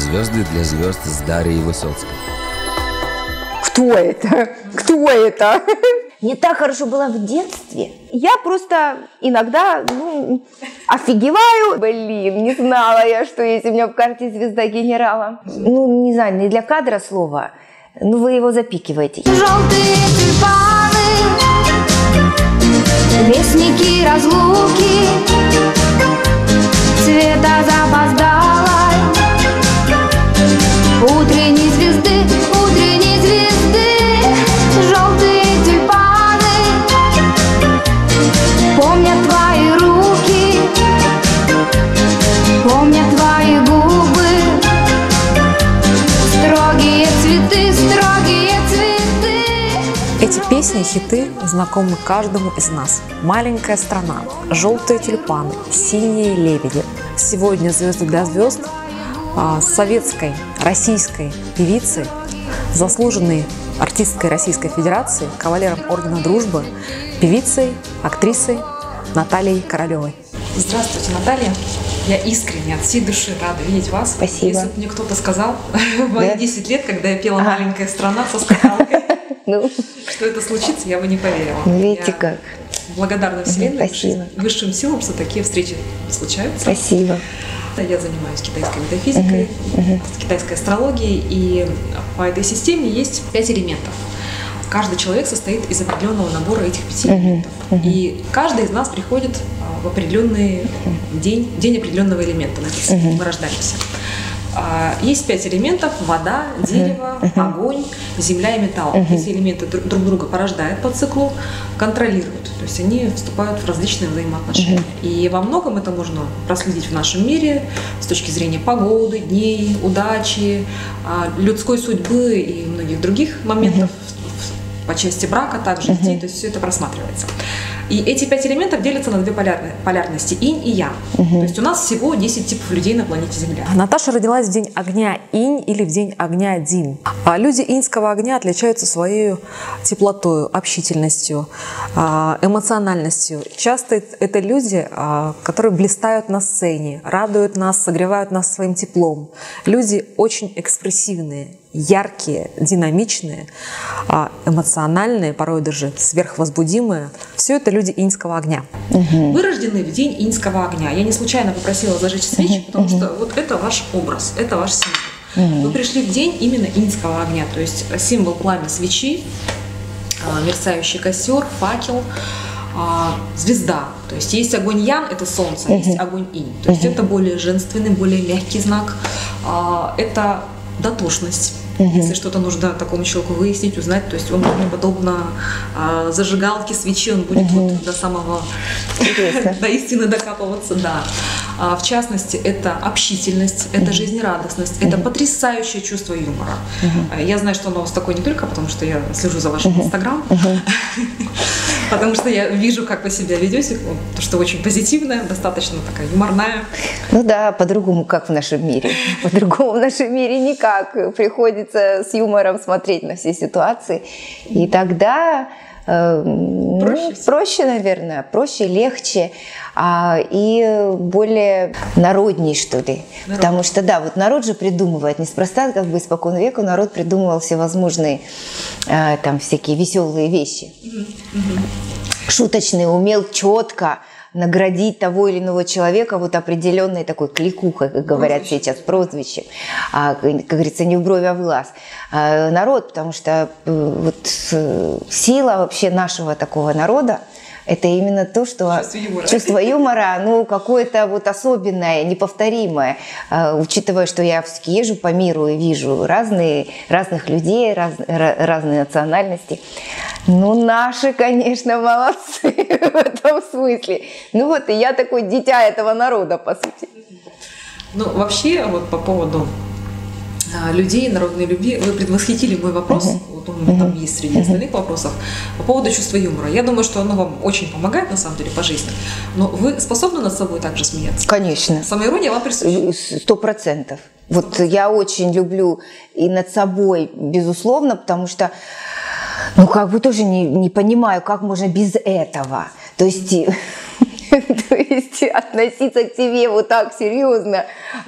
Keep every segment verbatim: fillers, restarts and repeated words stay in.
Звезды для звезд с Дарьей Высоцкой. Кто это? Кто это? Не так хорошо было в детстве. Я просто иногда, ну, офигеваю. Блин, не знала я, что есть у меня в карте звезда генерала. Ну, не знаю, не для кадра слова. Ну, вы его запикиваете. Желтые тюльпаны, вестники разлуки, цвета запоздалой, утренней звезды, утренней звезды. Желтые тюльпаны помнят твои руки, помнят твои губы, строгие цветы, строгие цветы. Эти песни, хиты знакомы каждому из нас. «Маленькая страна», «Желтые тюльпаны», «Синие лебеди». Сегодня «Звезды для звезд» с советской, российской певицей, заслуженной артисткой Российской Федерации, кавалером Ордена Дружбы, певицей, актрисой Натальей Королевой. Здравствуйте, Наталья. Я искренне, от всей души рада видеть вас. Спасибо. Если бы мне кто-то сказал в мои Да? десять лет, когда я пела Ага. «Маленькая страна» со скакалкой, Ну, что это случится, я бы не поверила. видите Я как. благодарна Вселенной, Спасибо. высшим силам, что такие встречи случаются. Спасибо. Я занимаюсь китайской метафизикой, китайской астрологией, и по этой системе есть пять элементов. Каждый человек состоит из определенного набора этих пяти элементов. И каждый из нас приходит а, в определенный день, день определенного элемента. На этот свет. Мы рождаемся. А, Есть пять элементов: вода, дерево, огонь, земля и металл. Эти элементы друг друг друга порождают по циклу, контролируют. То есть они вступают в различные взаимоотношения. И во многом это можно проследить в нашем мире с точки зрения погоды, дней, удачи, а, людской судьбы и многих других моментов. По части брака, также детей, то есть все это просматривается. И эти пять элементов делятся на две полярные, полярности: инь и ян. То есть у нас всего десять типов людей на планете Земля. Наташа родилась в день огня инь или в день огня дин. А люди иньского огня отличаются своей теплотой, общительностью, эмоциональностью. Часто это люди, которые блистают на сцене, радуют нас, согревают нас своим теплом. Люди очень экспрессивные, яркие, динамичные, эмоциональные, порой даже сверхвозбудимые. Все это люди иньского огня. Вы рождены в день иньского огня. Я не случайно попросила зажечь свечи, потому что вот это ваш образ, это ваш символ. Вы пришли в день именно иньского огня, то есть символ пламя свечи, мерцающий костер, факел, звезда. То есть есть огонь ян, это солнце, есть огонь инь. То есть это более женственный, более мягкий знак. Это дотошность. Если что-то нужно такому человеку выяснить, узнать, то есть он, подобно а, зажигалке, свечи, он будет вот до самого, до истины докапываться, да. А, в частности, это общительность, это жизнерадостность, это потрясающее чувство юмора. А, я знаю, что оно у вас такое не только потому, что я слежу за вашим инстаграм, потому что я вижу, как вы себя ведете, то, что очень позитивная, достаточно такая юморная. Ну да, по-другому как в нашем мире. По-другому в нашем мире никак. Приходится с юмором смотреть на все ситуации. И тогда э, проще, ну, проще, наверное, проще, легче а, и более народней, что ли. Народ. Потому что, да, вот народ же придумывает, неспроста, как бы испокон веку народ придумывал всевозможные э, там всякие веселые вещи. Mm-hmm. Mm-hmm. Шуточные, умел четко наградить того или иного человека вот определенной такой кликухой, как говорят прозвище. Сейчас, прозвищем, а, как говорится, не в бровь, а в глаз. А, народ, потому что вот сила вообще нашего такого народа — это именно то, что чувство юмора, чувство юмора, ну, какое-то вот особенное, неповторимое. А, учитывая, что я все-таки езжу по миру и вижу разные, разных людей, раз, разные национальности. Ну, наши, конечно, молодцы в этом смысле. Ну вот, и я такой дитя этого народа, по сути. Ну, вообще, вот по поводу а, людей, народной любви, вы предвосхитили мой вопрос, uh-huh. вот он uh-huh. там есть среди остальных uh-huh. вопросов, по поводу чувства юмора. Я думаю, что оно вам очень помогает, на самом деле, по жизни. Но вы способны над собой также смеяться? Конечно. Самоирония вам присуща? Сто процентов. Вот я очень люблю и над собой, безусловно, потому что ну, как бы тоже не, не понимаю, как можно без этого. То есть То есть относиться к себе вот так серьезно,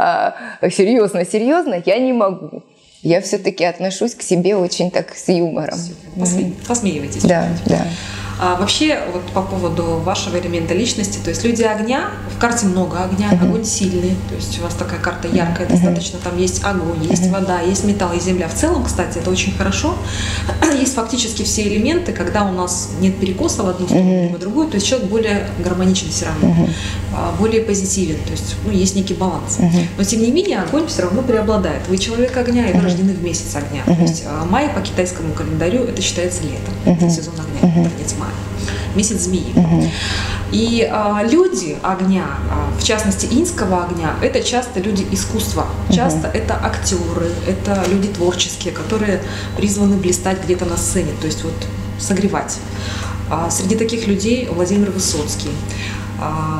серьезно, серьезно я не могу. Я все-таки отношусь к себе очень так с юмором. Посме... Посмеивайтесь. Да, да. А вообще, вот по поводу вашего элемента личности, то есть люди огня, в карте много огня, uh-huh. огонь сильный, то есть у вас такая карта яркая, uh-huh. достаточно, там есть огонь, есть uh-huh. вода, есть металл и земля. В целом, кстати, это очень хорошо. Есть фактически все элементы, когда у нас нет перекоса в одну сторону, uh-huh. в другую, то есть человек более гармоничен все равно, uh-huh. более позитивен, то есть ну, есть некий баланс. Uh-huh. Но тем не менее, огонь все равно преобладает. Вы человек огня, и вы uh-huh. рождены в месяц огня. Uh-huh. То есть май по китайскому календарю это считается летом, uh-huh. это сезон огня, uh-huh. конец мая. Месяц змеи. Uh-huh. И а, люди огня, а, в частности иньского огня, это часто люди искусства, часто uh-huh. это актеры, это люди творческие, которые призваны блистать где-то на сцене, то есть вот согревать. А, среди таких людей Владимир Высоцкий, а,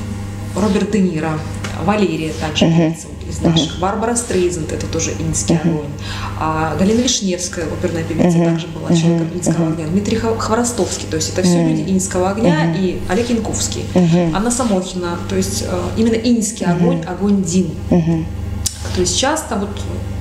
Роберт Де Ниро, Валерия также uh-huh. из наших, uh-huh. Барбара Стрейзанд, это тоже иньский uh-huh. огонь, а Галина Вишневская, оперная певица, uh-huh. также была человеком uh-huh. иньского uh-huh. огня, Дмитрий Хворостовский, то есть это все uh-huh. люди иньского огня, uh-huh. и Олег Янковский, uh-huh. Анна Самохина, то есть именно иньский uh-huh. огонь, огонь Дин. Uh-huh. То есть часто вот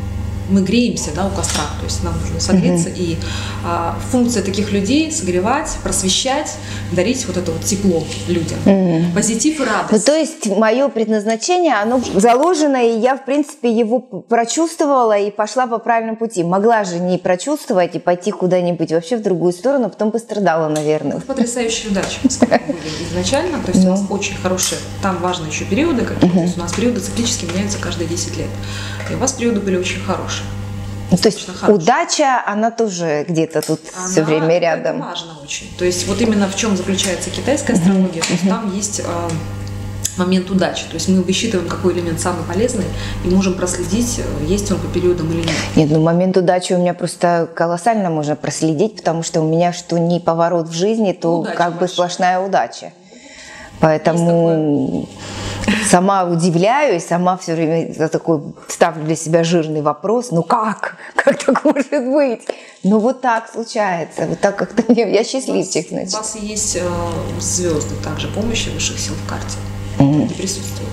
мы греемся, да, у костра, то есть нам нужно согреться, uh-huh. и а, функция таких людей согревать, просвещать, дарить вот это вот тепло людям, uh-huh. позитив и радость. Ну, то есть мое предназначение, оно заложено, и я, в принципе, его прочувствовала и пошла по правильному пути. Могла же не прочувствовать и пойти куда-нибудь вообще в другую сторону, потом пострадала, наверное. Это потрясающая удача, сколько были изначально, то есть ну. у нас очень хорошие, там важны еще периоды какие-то, uh-huh. то есть у нас периоды циклически меняются каждые десять лет, и у вас периоды были очень хорошие. Ну, то есть хорошая. Удача, она тоже где-то тут она, все время рядом. Это важно очень. То есть вот именно в чем заключается китайская астрология, uh-huh. то есть там есть э, момент удачи. То есть мы высчитываем, какой элемент самый полезный, и можем проследить, есть он по периодам или нет. Нет, ну момент удачи у меня просто колоссально можно проследить, потому что у меня что ни поворот в жизни, то удача как бы сплошная удача. Поэтому сама удивляюсь, сама все время за такой ставлю для себя жирный вопрос. Ну как? Как так может быть? Ну вот так случается. Вот так как-то я счастливчик, значит. У вас есть э, звезды также помощи высших сил в карте. Mm-hmm. Они присутствуют.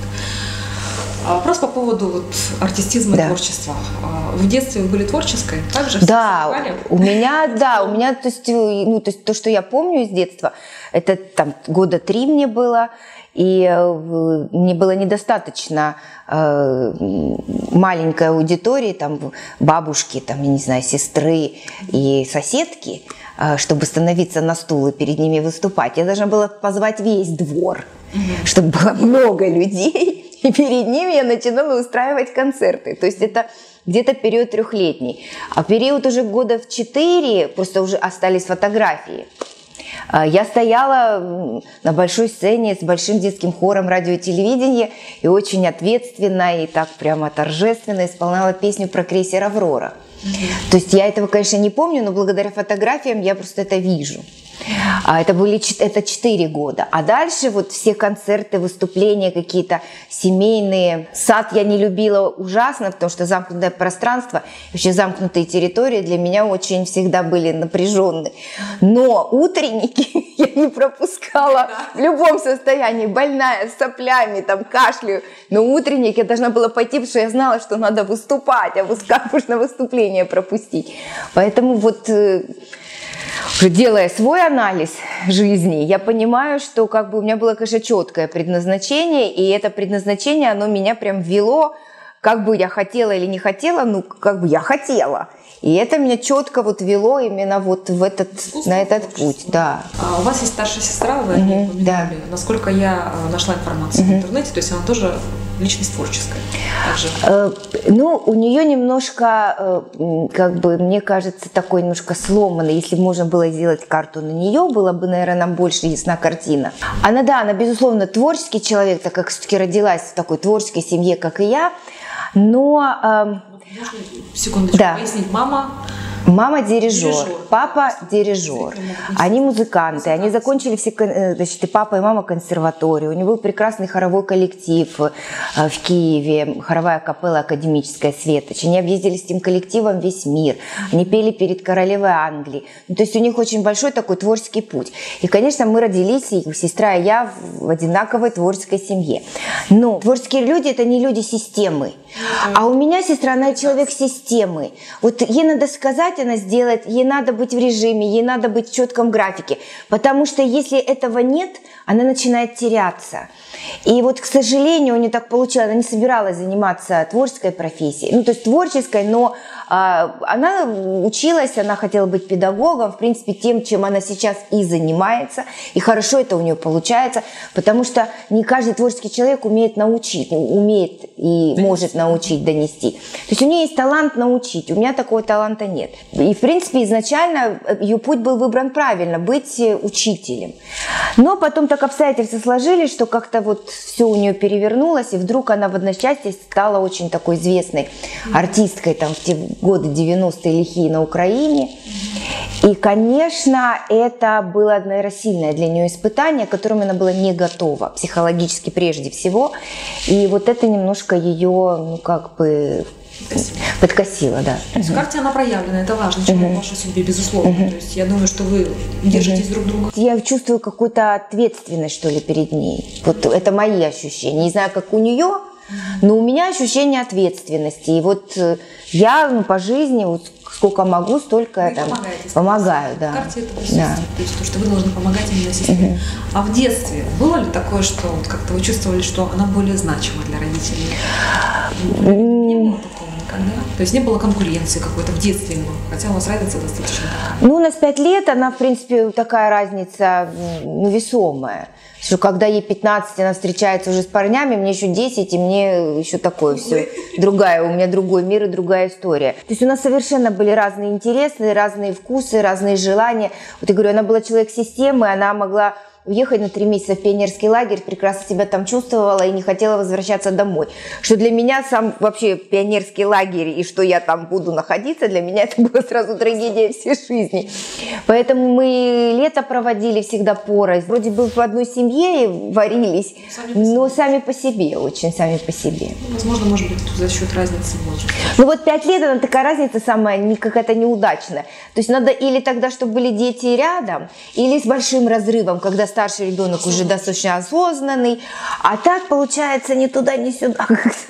А вопрос по поводу вот, артистизма да. и творчества. В детстве вы были творческой? Также да, у меня, да, у меня, то есть, ну, то есть то, что я помню из детства, это там года три мне было, и э, мне было недостаточно э, маленькой аудитории, там бабушки, там, я не знаю, сестры и соседки, э, чтобы становиться на стул и перед ними выступать. Я должна была позвать весь двор, mm-hmm. чтобы было много людей. И перед ними я начинала устраивать концерты. То есть это где-то период трехлетний. А период уже года в четыре, просто уже остались фотографии. Я стояла на большой сцене с большим детским хором радио и телевидения и очень ответственно и так прямо торжественно исполняла песню про крейсер «Аврора». Mm-hmm. То есть я этого, конечно, не помню, но благодаря фотографиям я просто это вижу. А это были это четыре года. А дальше вот все концерты, выступления какие-то семейные. Сад я не любила ужасно, потому что замкнутое пространство, вообще замкнутые территории для меня очень всегда были напряженные. Но утренники я не пропускала в любом состоянии. Больная, с соплями, там, кашляю. Но утренник я должна была пойти, потому что я знала, что надо выступать, а вот как можно выступление пропустить. Поэтому вот... Уже делая свой анализ жизни, я понимаю, что как бы у меня было, конечно, четкое предназначение, и это предназначение, оно меня прям вело, как бы я хотела или не хотела, ну, как бы я хотела. И это меня четко вот вело именно вот в этот, на этот путь. Да. А у вас есть старшая сестра, вы о ней упомянули. Да. Насколько я нашла информацию угу. в интернете, то есть она тоже личность творческая. Также. Э, ну, у нее немножко, э, как бы, мне кажется, такой немножко сломанный. Если бы можно было сделать карту на нее, было бы, наверное, нам больше ясна картина. Она, да, она, безусловно, творческий человек, так как все-таки родилась в такой творческой семье, как и я. Но... Э, Можно секундочку да. пояснить? Мама Мама дирижер, Дирижер. папа дирижер. Они музыканты, они закончили все, значит, и папа, и мама консерваторию. У него был прекрасный хоровой коллектив в Киеве, хоровая капелла академическая «Светоч». Они объездили с этим коллективом весь мир. Они пели перед королевой Англии. Ну, то есть у них очень большой такой творческий путь. И, конечно, мы родились, и сестра и я, в одинаковой творческой семье. Но творческие люди – это не люди системы. А у меня сестра, она человек системы. Вот ей надо сказать, она сделает, ей надо быть в режиме, ей надо быть в четком графике. Потому что если этого нет, она начинает теряться. И вот, к сожалению, у нее так получилось, она не собиралась заниматься творческой профессией, ну, то есть творческой, но а, она училась, она хотела быть педагогом, в принципе, тем, чем она сейчас и занимается, и хорошо это у нее получается, потому что не каждый творческий человек умеет научить, умеет и может научить, донести. То есть у нее есть талант научить, у меня такого таланта нет. И, в принципе, изначально ее путь был выбран правильно, быть учителем. Но потом так обстоятельства сложились, что как-то вот все у нее перевернулось, и вдруг она в одночасье стала очень такой известной артисткой там, в те годы девяностые лихие на Украине. И, конечно, это было, наверное, сильное для нее испытание, к которому она была не готова, психологически прежде всего. И вот это немножко ее, ну, как бы... подкосила, да. То есть в карте она проявлена, это важно, чем uh-huh. в вашей судьбе, безусловно. Uh-huh. То есть я думаю, что вы держитесь uh-huh. друг друга. Я чувствую какую-то ответственность, что ли, перед ней. Вот это мои ощущения. Не знаю, как у нее, uh-huh. но у меня ощущение ответственности. И вот я, ну, по жизни, вот сколько могу, столько вы там, помогаете, помогаю. Да. В карте это присутствует, да. то есть то, что вы должны помогать именно сестре. Uh-huh. А в детстве было ли такое, что вот как-то вы чувствовали, что она более значима для родителей? Uh-huh. Не было такого? Когда? То есть не было конкуренции какой-то в детстве, хотя у вас разница достаточно такая. Ну, у нас пять лет, она, в принципе, такая разница, ну, весомая. Что когда ей пятнадцать, она встречается уже с парнями, мне еще десять, и мне еще такое все. Другая, у меня другой мир и другая история. То есть у нас совершенно были разные интересы, разные вкусы, разные желания. Вот я говорю, она была человек системы, она могла уехать на три месяца в пионерский лагерь, прекрасно себя там чувствовала и не хотела возвращаться домой. Что для меня сам вообще пионерский лагерь и что я там буду находиться, для меня это была сразу трагедия всей жизни. Поэтому мы лето проводили всегда порознь. Вроде бы в одной семье варились, сами но сами по себе, очень сами по себе. Ну, возможно, может быть, за счет разницы возраста. Ну вот пять лет, она такая разница самая не, какая-то неудачная. То есть надо или тогда, чтобы были дети рядом, или с большим разрывом, когда старший ребенок уже достаточно осознанный, а так получается ни туда, ни сюда.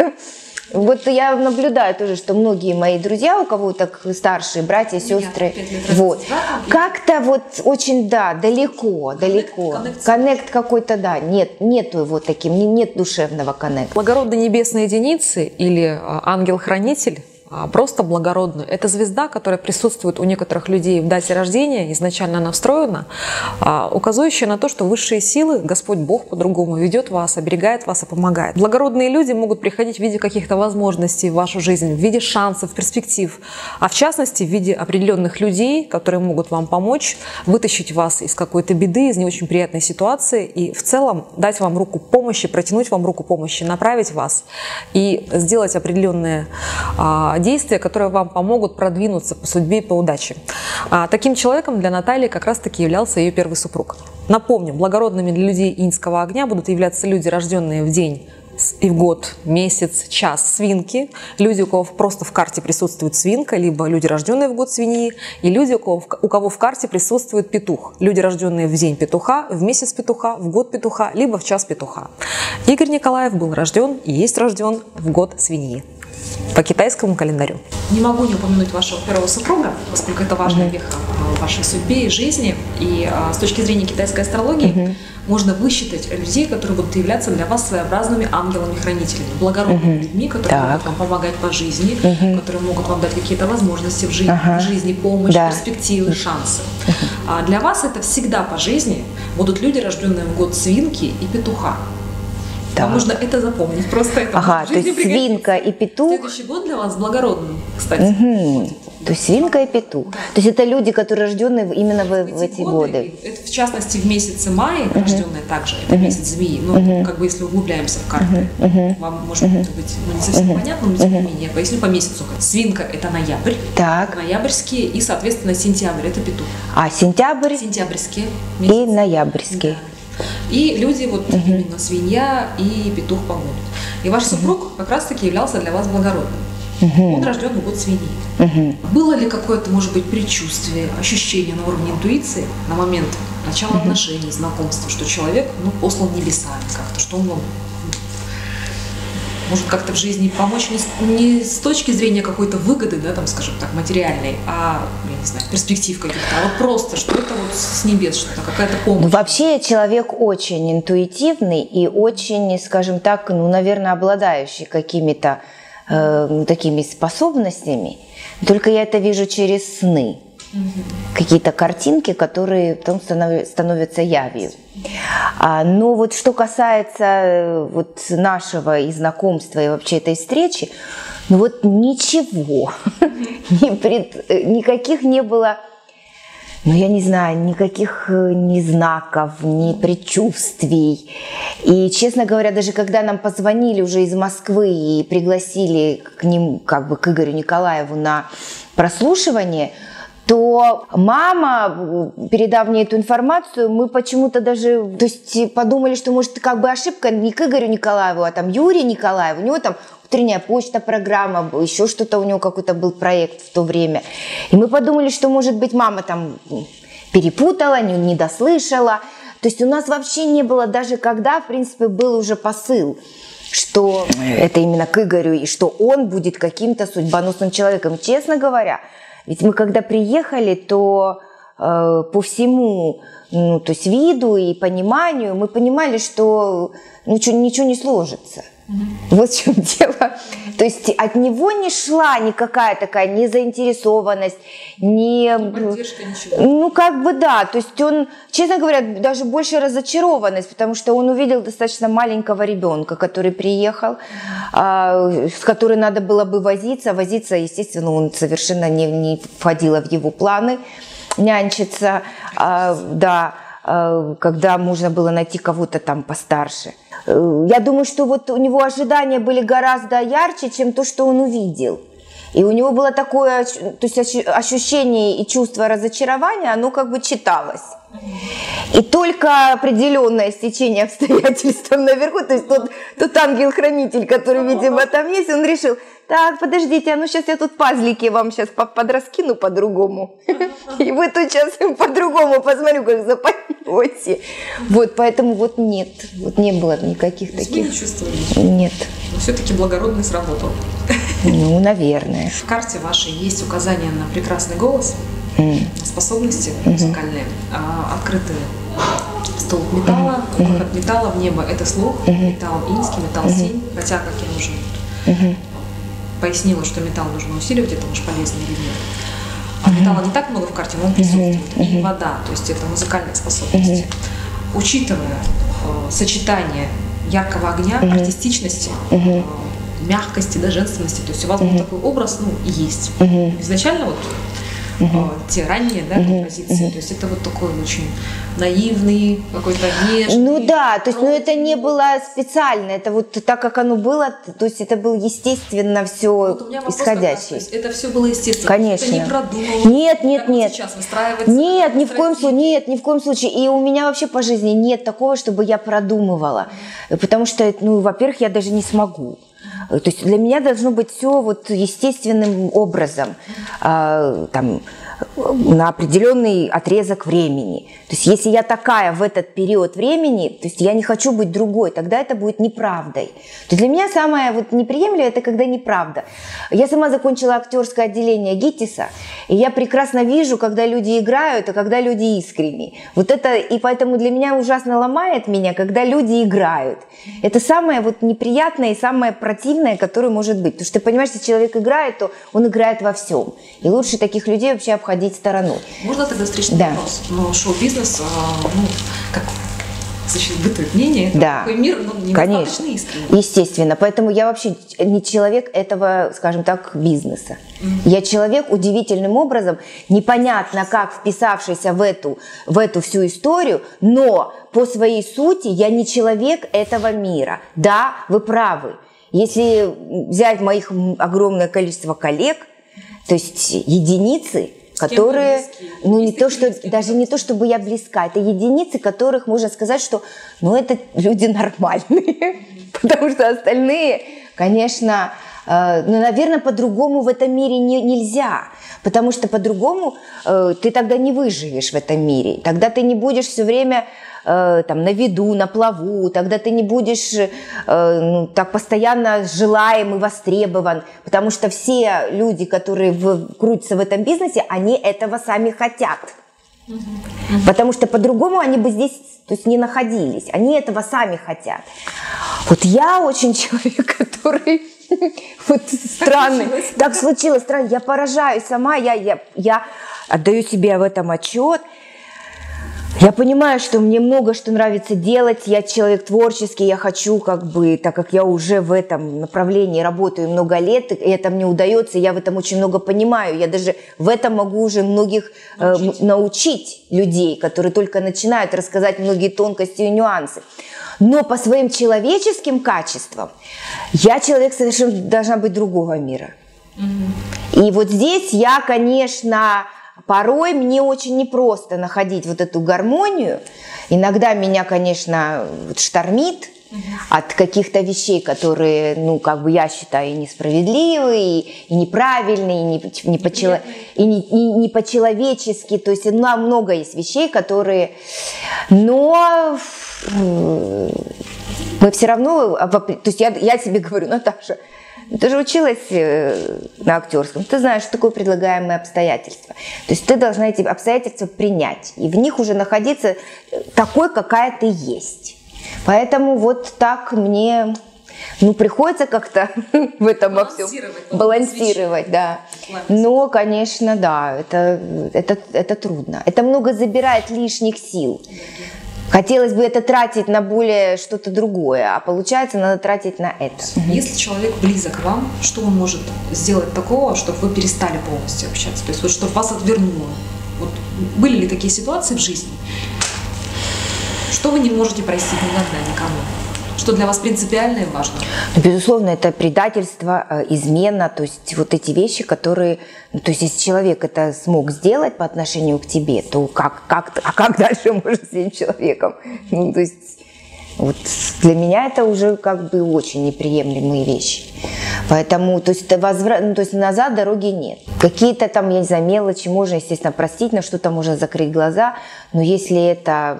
Вот я наблюдаю тоже, что многие мои друзья, у кого так старшие братья, сестры, вот, как-то вот очень, да, далеко, далеко. Коннект какой-то, да, нет, нету его таким, нет душевного коннекта. Благородные небесные единицы или ангел-хранитель, просто благородную. Это звезда, которая присутствует у некоторых людей в дате рождения, изначально она встроена, указывающая на то, что высшие силы, Господь Бог по-другому ведет вас, оберегает вас и помогает. Благородные люди могут приходить в виде каких-то возможностей в вашу жизнь, в виде шансов, перспектив, а в частности в виде определенных людей, которые могут вам помочь вытащить вас из какой-то беды, из не очень приятной ситуации и в целом дать вам руку помощи, протянуть вам руку помощи, направить вас и сделать определенные действия, которые вам помогут продвинуться по судьбе и по удаче. А, таким человеком для Натальи как раз-таки являлся ее первый супруг. Напомню, благородными для людей иньского огня будут являться люди, рожденные в день и в год, месяц, час свинки, люди, у кого просто в карте присутствует свинка, либо люди, рожденные в год свиньи, и люди, у кого, у кого в карте присутствует петух, люди, рожденные в день петуха, в месяц петуха, в год петуха, либо в час петуха. Игорь Николаев был рожден и есть рожден в год свиньи по китайскому календарю. Не могу не упомянуть вашего первого супруга, поскольку это важная веха в вашей судьбе и жизни. И а, с точки зрения китайской астрологии uh-huh. можно высчитать людей, которые будут являться для вас своеобразными ангелами-хранителями, благородными uh-huh. людьми, которые так. могут вам помогать по жизни, uh-huh. которые могут вам дать какие-то возможности в жизни, uh-huh. в жизни помощь, да. перспективы, шансы. Uh-huh. А для вас это всегда по жизни будут люди, рожденные в год свинки и петуха. Да. Вам нужно это запомнить. Просто это ага, то есть свинка и петух. Следующий год для вас благородным, кстати. Угу. То есть свинка и петух. Да. То есть это люди, которые рождены именно в, в, в эти годы. годы. Это, в частности, в месяце мая, uh-huh. рожденные также, это uh-huh. месяц змеи. Ну, uh-huh. как бы если углубляемся в карты, uh-huh. вам может uh-huh. быть ну, не совсем uh-huh. понятно, но тем не менее, я поясню по месяцу. Свинка – это ноябрь, так. ноябрьские, и, соответственно, сентябрь – это петух. А сентябрь? Сентябрьские месяцы. И ноябрьские. Да. И люди, вот uh-huh. именно свинья и петух по году. И ваш супруг uh-huh. как раз-таки являлся для вас благородным. Uh-huh. Он рожден в год свиньи. Uh-huh. Было ли какое-то, может быть, предчувствие, ощущение на уровне интуиции на момент начала uh-huh. отношений, знакомства, что человек ну, послан небесами как-то, что он вам может как-то в жизни помочь не с, не с точки зрения какой-то выгоды, да, там, скажем так, материальной, а, я не знаю, перспектив каких-то, а вот просто, что это вот с небес, что-то, какая-то помощь. Ну, вообще человек очень интуитивный и очень, скажем так, ну, наверное, обладающий какими-то э, такими способностями. Только я это вижу через сны. Угу. Какие-то картинки, которые потом становятся явью. А, но вот что касается вот нашего и знакомства, и вообще этой встречи, ну вот ничего, ни пред, никаких не было, ну я не знаю, никаких ни знаков, ни предчувствий. И, честно говоря, даже когда нам позвонили уже из Москвы и пригласили к ним, как бы к Игорю Николаеву на прослушивание, то мама, передав мне эту информацию, мы почему-то даже то есть, подумали, что может как бы ошибка не к Игорю Николаеву, а там Юрию Николаеву. У него там утренняя почта, программа, еще что-то у него какой-то был проект в то время. И мы подумали, что может быть мама там перепутала, не, не дослышала. То есть у нас вообще не было даже когда, в принципе, был уже посыл, что это именно к Игорю и что он будет каким-то судьбоносным человеком. Честно говоря, ведь мы когда приехали, то э, по всему, ну, то есть виду и пониманию, мы понимали, что ничего, ничего не сложится. Mm-hmm. Вот в чем дело. То есть от него не шла никакая такая незаинтересованность, не... Поддержка, ничего. Ну, как бы да. То есть он, честно говоря, даже больше разочарованность, потому что он увидел достаточно маленького ребенка, который приехал, а, с которым надо было бы возиться. Возиться, естественно, он совершенно не, не входило в его планы нянчиться, а, да, а, когда можно было найти кого-то там постарше. Я думаю, что вот у него ожидания были гораздо ярче, чем то, что он увидел. И у него было такое, то есть ощущение и чувство разочарования, оно как бы читалось. И только определенное стечение обстоятельств наверху, то есть тот, тот ангел-хранитель, который, видимо, там есть, он решил, так, подождите, а ну сейчас я тут пазлики вам сейчас подраскину по-другому. И вы тут сейчас по-другому посмотрю, как запоете. Вот, поэтому вот нет, вот не было никаких таких. Вы не чувствовали? Нет. Но все-таки благородный сработал. Ну, наверное. В карте вашей есть указание на прекрасный голос, mm. способности музыкальные, mm-hmm. открытые. Столб металла, mm-hmm. выход металла в небо – это слух, mm-hmm. металл инский, металл mm-hmm. синь, хотя, как я уже mm-hmm. пояснила, что металл нужно усиливать, это уж полезный элемент. А mm-hmm. металла не так много в карте, но он присутствует. Mm-hmm. И вода, то есть это музыкальные способности. Mm-hmm. Учитывая э, сочетание яркого огня, mm-hmm. артистичности, mm-hmm. э, мягкости, да, женственности, то есть у вас mm-hmm. был такой образ, ну, и есть. Mm-hmm. Изначально вот Uh-huh. те ранние, да, uh-huh. композиции, uh-huh. то есть это вот такой очень наивный, какой-то нежный. Ну да, то есть, ну это не было специально, это вот так, как оно было, то есть это было естественно все вот исходящее. То есть это все было естественно. Конечно. Это не продумывалось. Нет, нет, нет. Сейчас выстраивается. Нет, ни в коем случае, нет, ни в коем случае. И у меня вообще по жизни нет такого, чтобы я продумывала, потому что, ну, во-первых, я даже не смогу. То есть для меня должно быть все вот естественным образом, э, там, на определенный отрезок времени. То есть если я такая в этот период времени, то есть я не хочу быть другой, тогда это будет неправдой. То есть для меня самое вот неприемлемое – это когда неправда. Я сама закончила актерское отделение ГИТИСа, и я прекрасно вижу, когда люди играют, а когда люди искренни. Вот это, и поэтому для меня ужасно ломает меня, когда люди играют. Это самое вот неприятное и самое противное, которое может быть. Потому что ты понимаешь, если человек играет, то он играет во всем. И лучше таких людей вообще обходить стороной. Можно тогда встречный да. вопрос? Но шоу-бизнес, ну, как бытует мнение, это Да. такой мир, но недостаточно искренний. Естественно. Поэтому я вообще не человек этого, скажем так, бизнеса. Mm-hmm. Я человек удивительным образом, непонятно как вписавшийся в эту, в эту всю историю, но по своей сути я не человек этого мира. Да, вы правы. Если взять моих огромное количество коллег, то есть единицы, которые, ну не то, что, даже не то, чтобы я близка, это единицы, которых можно сказать, что, ну это люди нормальные, потому что остальные, конечно, э, ну, наверное, по-другому в этом мире не, нельзя, потому что по-другому э, ты тогда не выживешь в этом мире, тогда ты не будешь все время э, там, на виду, на плаву, тогда ты не будешь э, ну, так постоянно желаем и востребован, потому что все люди, которые в, крутятся в этом бизнесе, они этого сами хотят. Mm-hmm. Потому что по-другому они бы здесь, то есть, не находились. Они этого сами хотят. Вот я очень человек, который вот странный. Так случилось, странно. Я поражаюсь сама, я, я, я отдаю себе в этом отчет. Я понимаю, что мне много что нравится делать, я человек творческий, я хочу, как бы, так как я уже в этом направлении работаю много лет, и это мне удается, я в этом очень много понимаю, я даже в этом могу уже многих научить, э, научить людей, которые только начинают рассказать многие тонкости и нюансы. Но по своим человеческим качествам я человек совершенно должна быть другого мира. Mm-hmm. И вот здесь я, конечно... Порой мне очень непросто находить вот эту гармонию. Иногда меня, конечно, штормит uh-huh. от каких-то вещей, которые, ну, как бы я считаю, и несправедливые, и, и неправильные, и не, не, по-чело... и не, и не по-человечески. То есть ну, много есть вещей, которые... Но мы все равно... То есть я, я себе говорю, Наташа, ты же училась на актерском, ты знаешь, что такое предлагаемые обстоятельства. То есть ты должна эти обстоятельства принять и в них уже находиться такой, какая ты есть. Поэтому вот так мне, ну, приходится как-то в этом во всем балансировать, да. Но, конечно, да, это, это, это трудно. Это много забирает лишних сил. Хотелось бы это тратить на более что-то другое, а получается, надо тратить на это. Если человек близок к вам, что он может сделать такого, чтобы вы перестали полностью общаться? То есть, вот, чтобы вас отвернуло? Вот, были ли такие ситуации в жизни? Что вы не можете простить никогда никому? Что для вас принципиально и важно? Безусловно, это предательство, измена, то есть вот эти вещи, которые... Ну, то есть если человек это смог сделать по отношению к тебе, то как, как, а как дальше можно с этим человеком? Ну, то есть вот для меня это уже как бы очень неприемлемые вещи. Поэтому то есть, возврат, ну, то есть назад дороги нет. Какие-то там, я не знаю, мелочи можно, естественно, простить, на что-то можно закрыть глаза, но если это...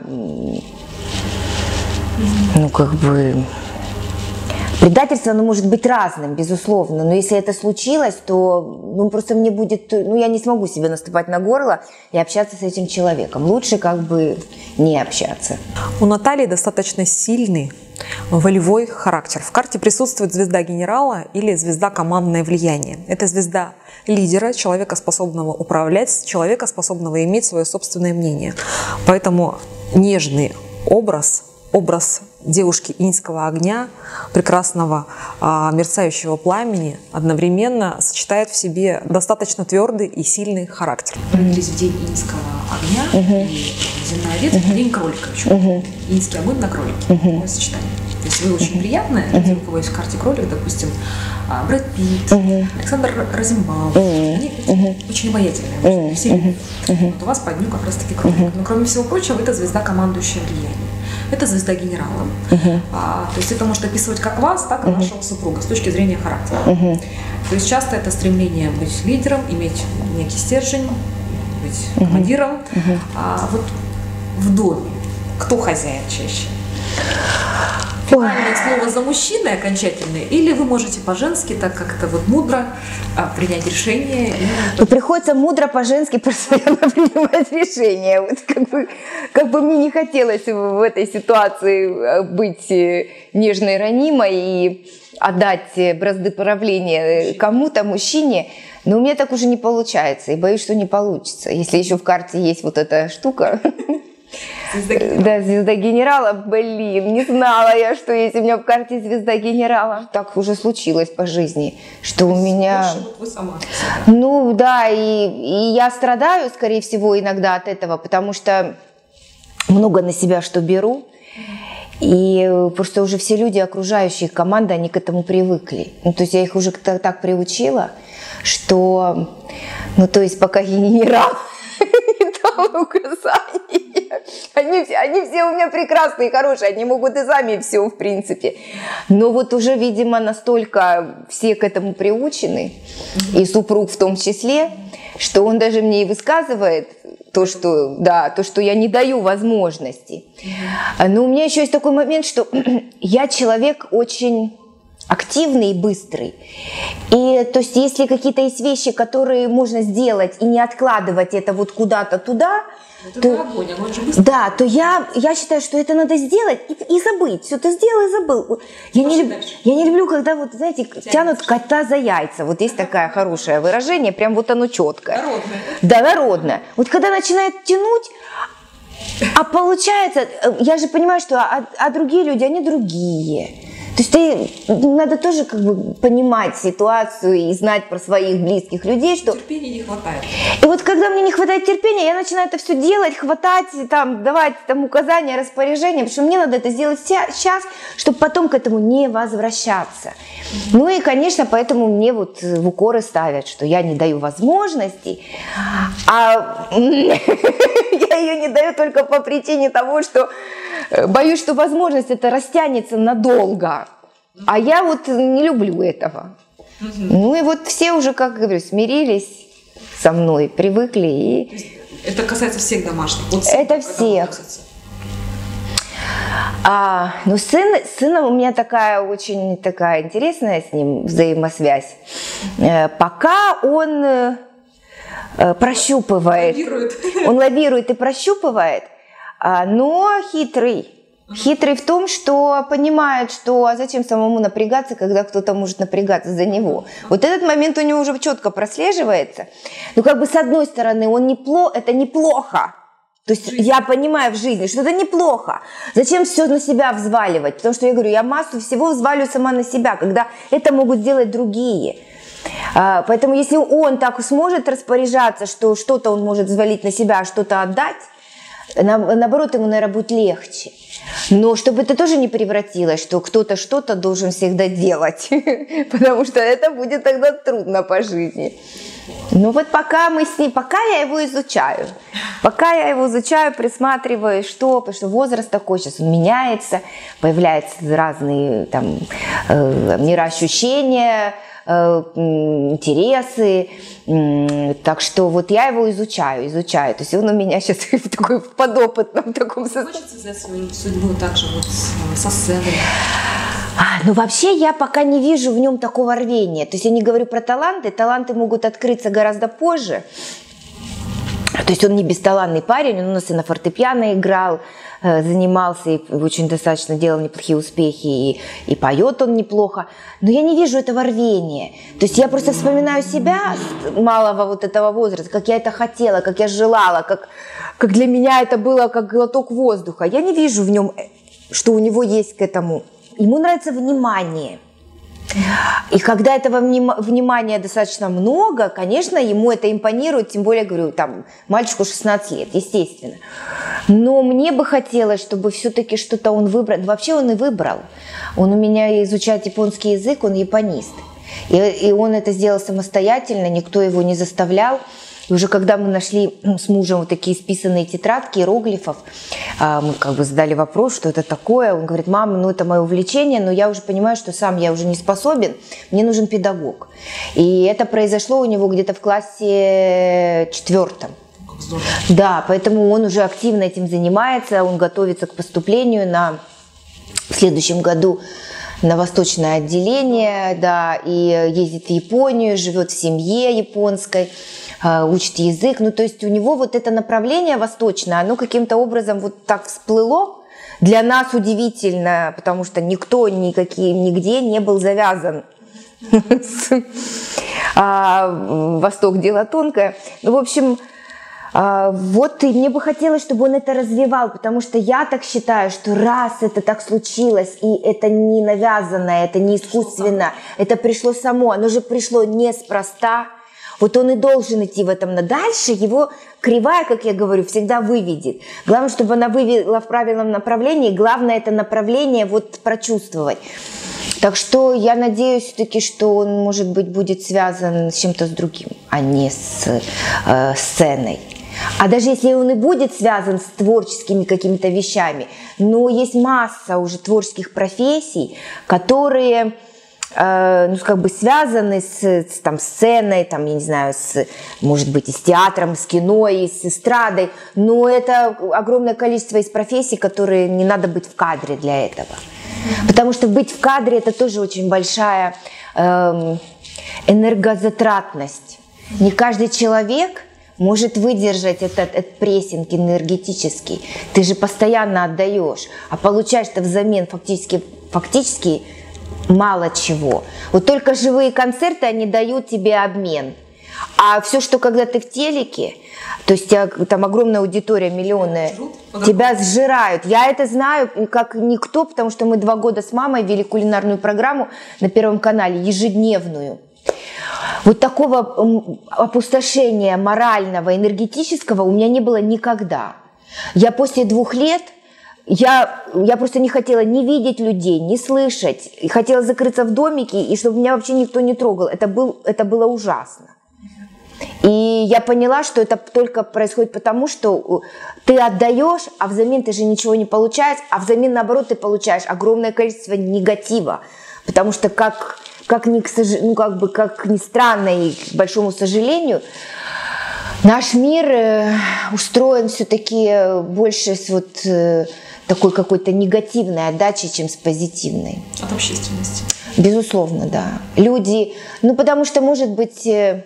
Ну, как бы... Предательство, оно может быть разным, безусловно, но если это случилось, то ну, просто мне будет... Ну, я не смогу себе наступать на горло и общаться с этим человеком. Лучше как бы не общаться. У Натальи достаточно сильный волевой характер. В карте присутствует звезда генерала или звезда командное влияние. Это звезда лидера, человека, способного управлять, человека, способного иметь свое собственное мнение. Поэтому нежный образ... Образ девушки иньского огня, прекрасного а, мерцающего пламени, одновременно сочетает в себе достаточно твердый и сильный характер. Родились в день иньского огня uh-huh. и земная ветвь uh-huh. в день кролика еще. Uh-huh. Иньский огонь на кролике. Uh-huh. Такое сочетание. То есть вы очень uh-huh. приятная, uh-huh. у кого есть в карте кролик, допустим, Брэд Питт, uh-huh. Александр Розенбаум. Uh-huh. Они uh-huh. очень обаятельные. Uh-huh. Все uh-huh. Uh-huh. Вот у вас под дню как раз таки кролик. Uh-huh. Но кроме всего прочего, это звезда командующая влиянием. Это звезда генерала. Uh-huh. А, то есть это может описывать как вас, так и uh-huh. вашего супруга с точки зрения характера. Uh-huh. То есть часто это стремление быть лидером, иметь некий стержень, быть uh-huh. командиром. Uh-huh. А вот в доме кто хозяин чаще? Финальное слово за мужчиной окончательное, или вы можете по-женски, так как это вот мудро, принять решение? И... Приходится мудро по-женски постоянно принимать решения. Вот как бы, как бы мне не хотелось в этой ситуации быть нежной, ранимой и отдать бразды правления кому-то, мужчине, но у меня так уже не получается, и боюсь, что не получится, если еще в карте есть вот эта штука. Звезда генерала. Да, звезда генерала. Блин, не знала я, что есть у меня в карте звезда генерала. Так уже случилось по жизни, что у меня... Больше вот вы сама. Ну да, и, и я страдаю, скорее всего, иногда от этого, потому что много на себя что беру. И просто уже все люди, окружающие команды, они к этому привыкли. Ну, то есть я их уже так, так приучила, что, ну, то есть пока я не генерал, не дал указания. Они, они все у меня прекрасные, хорошие, они могут и сами все, в принципе. Но вот уже, видимо, настолько все к этому приучены, и супруг в том числе, что он даже мне и высказывает то, что, да, то, что я не даю возможности. Но у меня еще есть такой момент, что я человек очень активный и быстрый. И то есть если какие-то есть вещи, которые можно сделать и не откладывать это вот куда-то туда, это то, огонь, огонь же быстро. да, то я, я считаю, что это надо сделать и, и забыть. Все, ты сделал и забыл. Я не, люб, я не люблю, когда вот, знаете, Тянется. тянут кота за яйца. Вот есть такое хорошее выражение, прям вот оно четкое. Народное. Да, народное. Вот когда начинает тянуть, а получается, я же понимаю, что а, а другие люди, они другие. То есть ты, надо тоже как бы понимать ситуацию и знать про своих близких людей, что... Терпения не хватает. И вот когда мне не хватает терпения, я начинаю это все делать, хватать, там, давать там, указания, распоряжения, потому что мне надо это сделать сейчас, чтобы потом к этому не возвращаться. Ну и, конечно, поэтому мне вот в укоры ставят, что я не даю возможностей, а я ее не даю только по причине того, что боюсь, что возможность это растянется надолго. А я вот не люблю этого. Угу. Ну и вот все уже, как говорю, смирились со мной, привыкли. И... Это касается всех домашних? Вот это всех. А, ну сын, сыном у меня такая очень такая интересная с ним взаимосвязь. Э, пока он э, прощупывает, лавирует. он лавирует и прощупывает, а, но хитрый. Хитрый в том, что понимает, что а зачем самому напрягаться, когда кто-то может напрягаться за него. Вот этот момент у него уже четко прослеживается. Ну, как бы с одной стороны, он неплохо, это неплохо. То есть жизнь. Я понимаю в жизни, что это неплохо. Зачем все на себя взваливать? Потому что я говорю, я массу всего взваливаю сама на себя, когда это могут сделать другие. Поэтому если он так сможет распоряжаться, что что-то он может взвалить на себя, а что-то отдать, наоборот, ему, наверное, будет легче. Но чтобы это тоже не превратилось, что кто-то что-то должен всегда делать, потому что это будет тогда трудно по жизни. Ну вот пока мы с ним, пока я его изучаю, пока я его изучаю, присматриваю, что, потому что возраст такой, сейчас он меняется, появляются разные там э, мироощущения, интересы, так что вот я его изучаю, изучаю, то есть он у меня сейчас в такой в подопытном таком состоянии. Хочется связать свою судьбу также вот со сценой? А, ну вообще я пока не вижу в нем такого рвения, то есть я не говорю про таланты, таланты могут открыться гораздо позже, то есть он не бесталанный парень, он у нас и на фортепиано играл, занимался и очень достаточно делал неплохие успехи, и, и поет он неплохо, но я не вижу этого рвения. То есть я просто вспоминаю себя с малого вот этого возраста, как я это хотела, как я желала, как, как для меня это было как глоток воздуха. Я не вижу в нем, что у него есть к этому. Ему нравится внимание. И когда этого внимания достаточно много, конечно, ему это импонирует, тем более, говорю, там, мальчику шестнадцать лет, естественно. Но мне бы хотелось, чтобы все-таки что-то он выбрал. Вообще он и выбрал. Он у меня изучает японский язык, он японист. И, и он это сделал самостоятельно, никто его не заставлял. И уже когда мы нашли с мужем вот такие списанные тетрадки иероглифов, мы как бы задали вопрос, что это такое. Он говорит, мама, ну это мое увлечение, но я уже понимаю, что сам я уже не способен, мне нужен педагог. И это произошло у него где-то в классе четвертом. Да, поэтому он уже активно этим занимается, он готовится к поступлению на в следующем году на восточное отделение, да, и ездит в Японию, живет в семье японской, учит язык. Ну, то есть у него вот это направление восточное, оно каким-то образом вот так всплыло. Для нас удивительно, потому что никто никакие, нигде не был завязан. Восток – дело тонкое. Ну, в общем, А, вот и мне бы хотелось, чтобы он это развивал, потому что я так считаю, что раз это так случилось, и это не навязано, это не искусственно, это пришло само, оно же пришло неспроста. Вот он и должен идти в этом, но дальше его кривая, как я говорю, всегда выведет. Главное, чтобы она вывела в правильном направлении, главное это направление вот прочувствовать. Так что я надеюсь все-таки, что он, может быть, будет связан с чем-то с другим, а не с э, сценой. А даже если он и будет связан с творческими какими-то вещами, но есть масса уже творческих профессий, которые... ну, как бы связаны с, с там, сценой, там, я не знаю, с, может быть, и с театром, с кино, и с эстрадой, но это огромное количество из профессий, которые не надо быть в кадре для этого. Потому что быть в кадре – это тоже очень большая э, энергозатратность. Не каждый человек может выдержать этот, этот прессинг энергетический. Ты же постоянно отдаешь, а получаешь-то взамен фактически, фактически мало чего. Вот только живые концерты, они дают тебе обмен. А все, что когда ты в телеке, то есть там огромная аудитория, миллионы, тебя сжирают. Я это знаю как никто, потому что мы два года с мамой вели кулинарную программу на Первом канале, ежедневную. Вот такого опустошения морального, энергетического у меня не было никогда. Я после двух лет Я, я просто не хотела ни видеть людей, ни слышать. Хотела закрыться в домике, и чтобы меня вообще никто не трогал. Это, был, это было ужасно. И я поняла, что это только происходит потому, что ты отдаешь, а взамен ты же ничего не получаешь, а взамен, наоборот, ты получаешь огромное количество негатива. Потому что, как, как, ни, ну, как, бы, как ни странно и к большому сожалению, наш мир устроен все-таки больше с вот такой какой-то негативной отдачей, чем с позитивной. От общественности. Безусловно, да. Люди, ну потому что может быть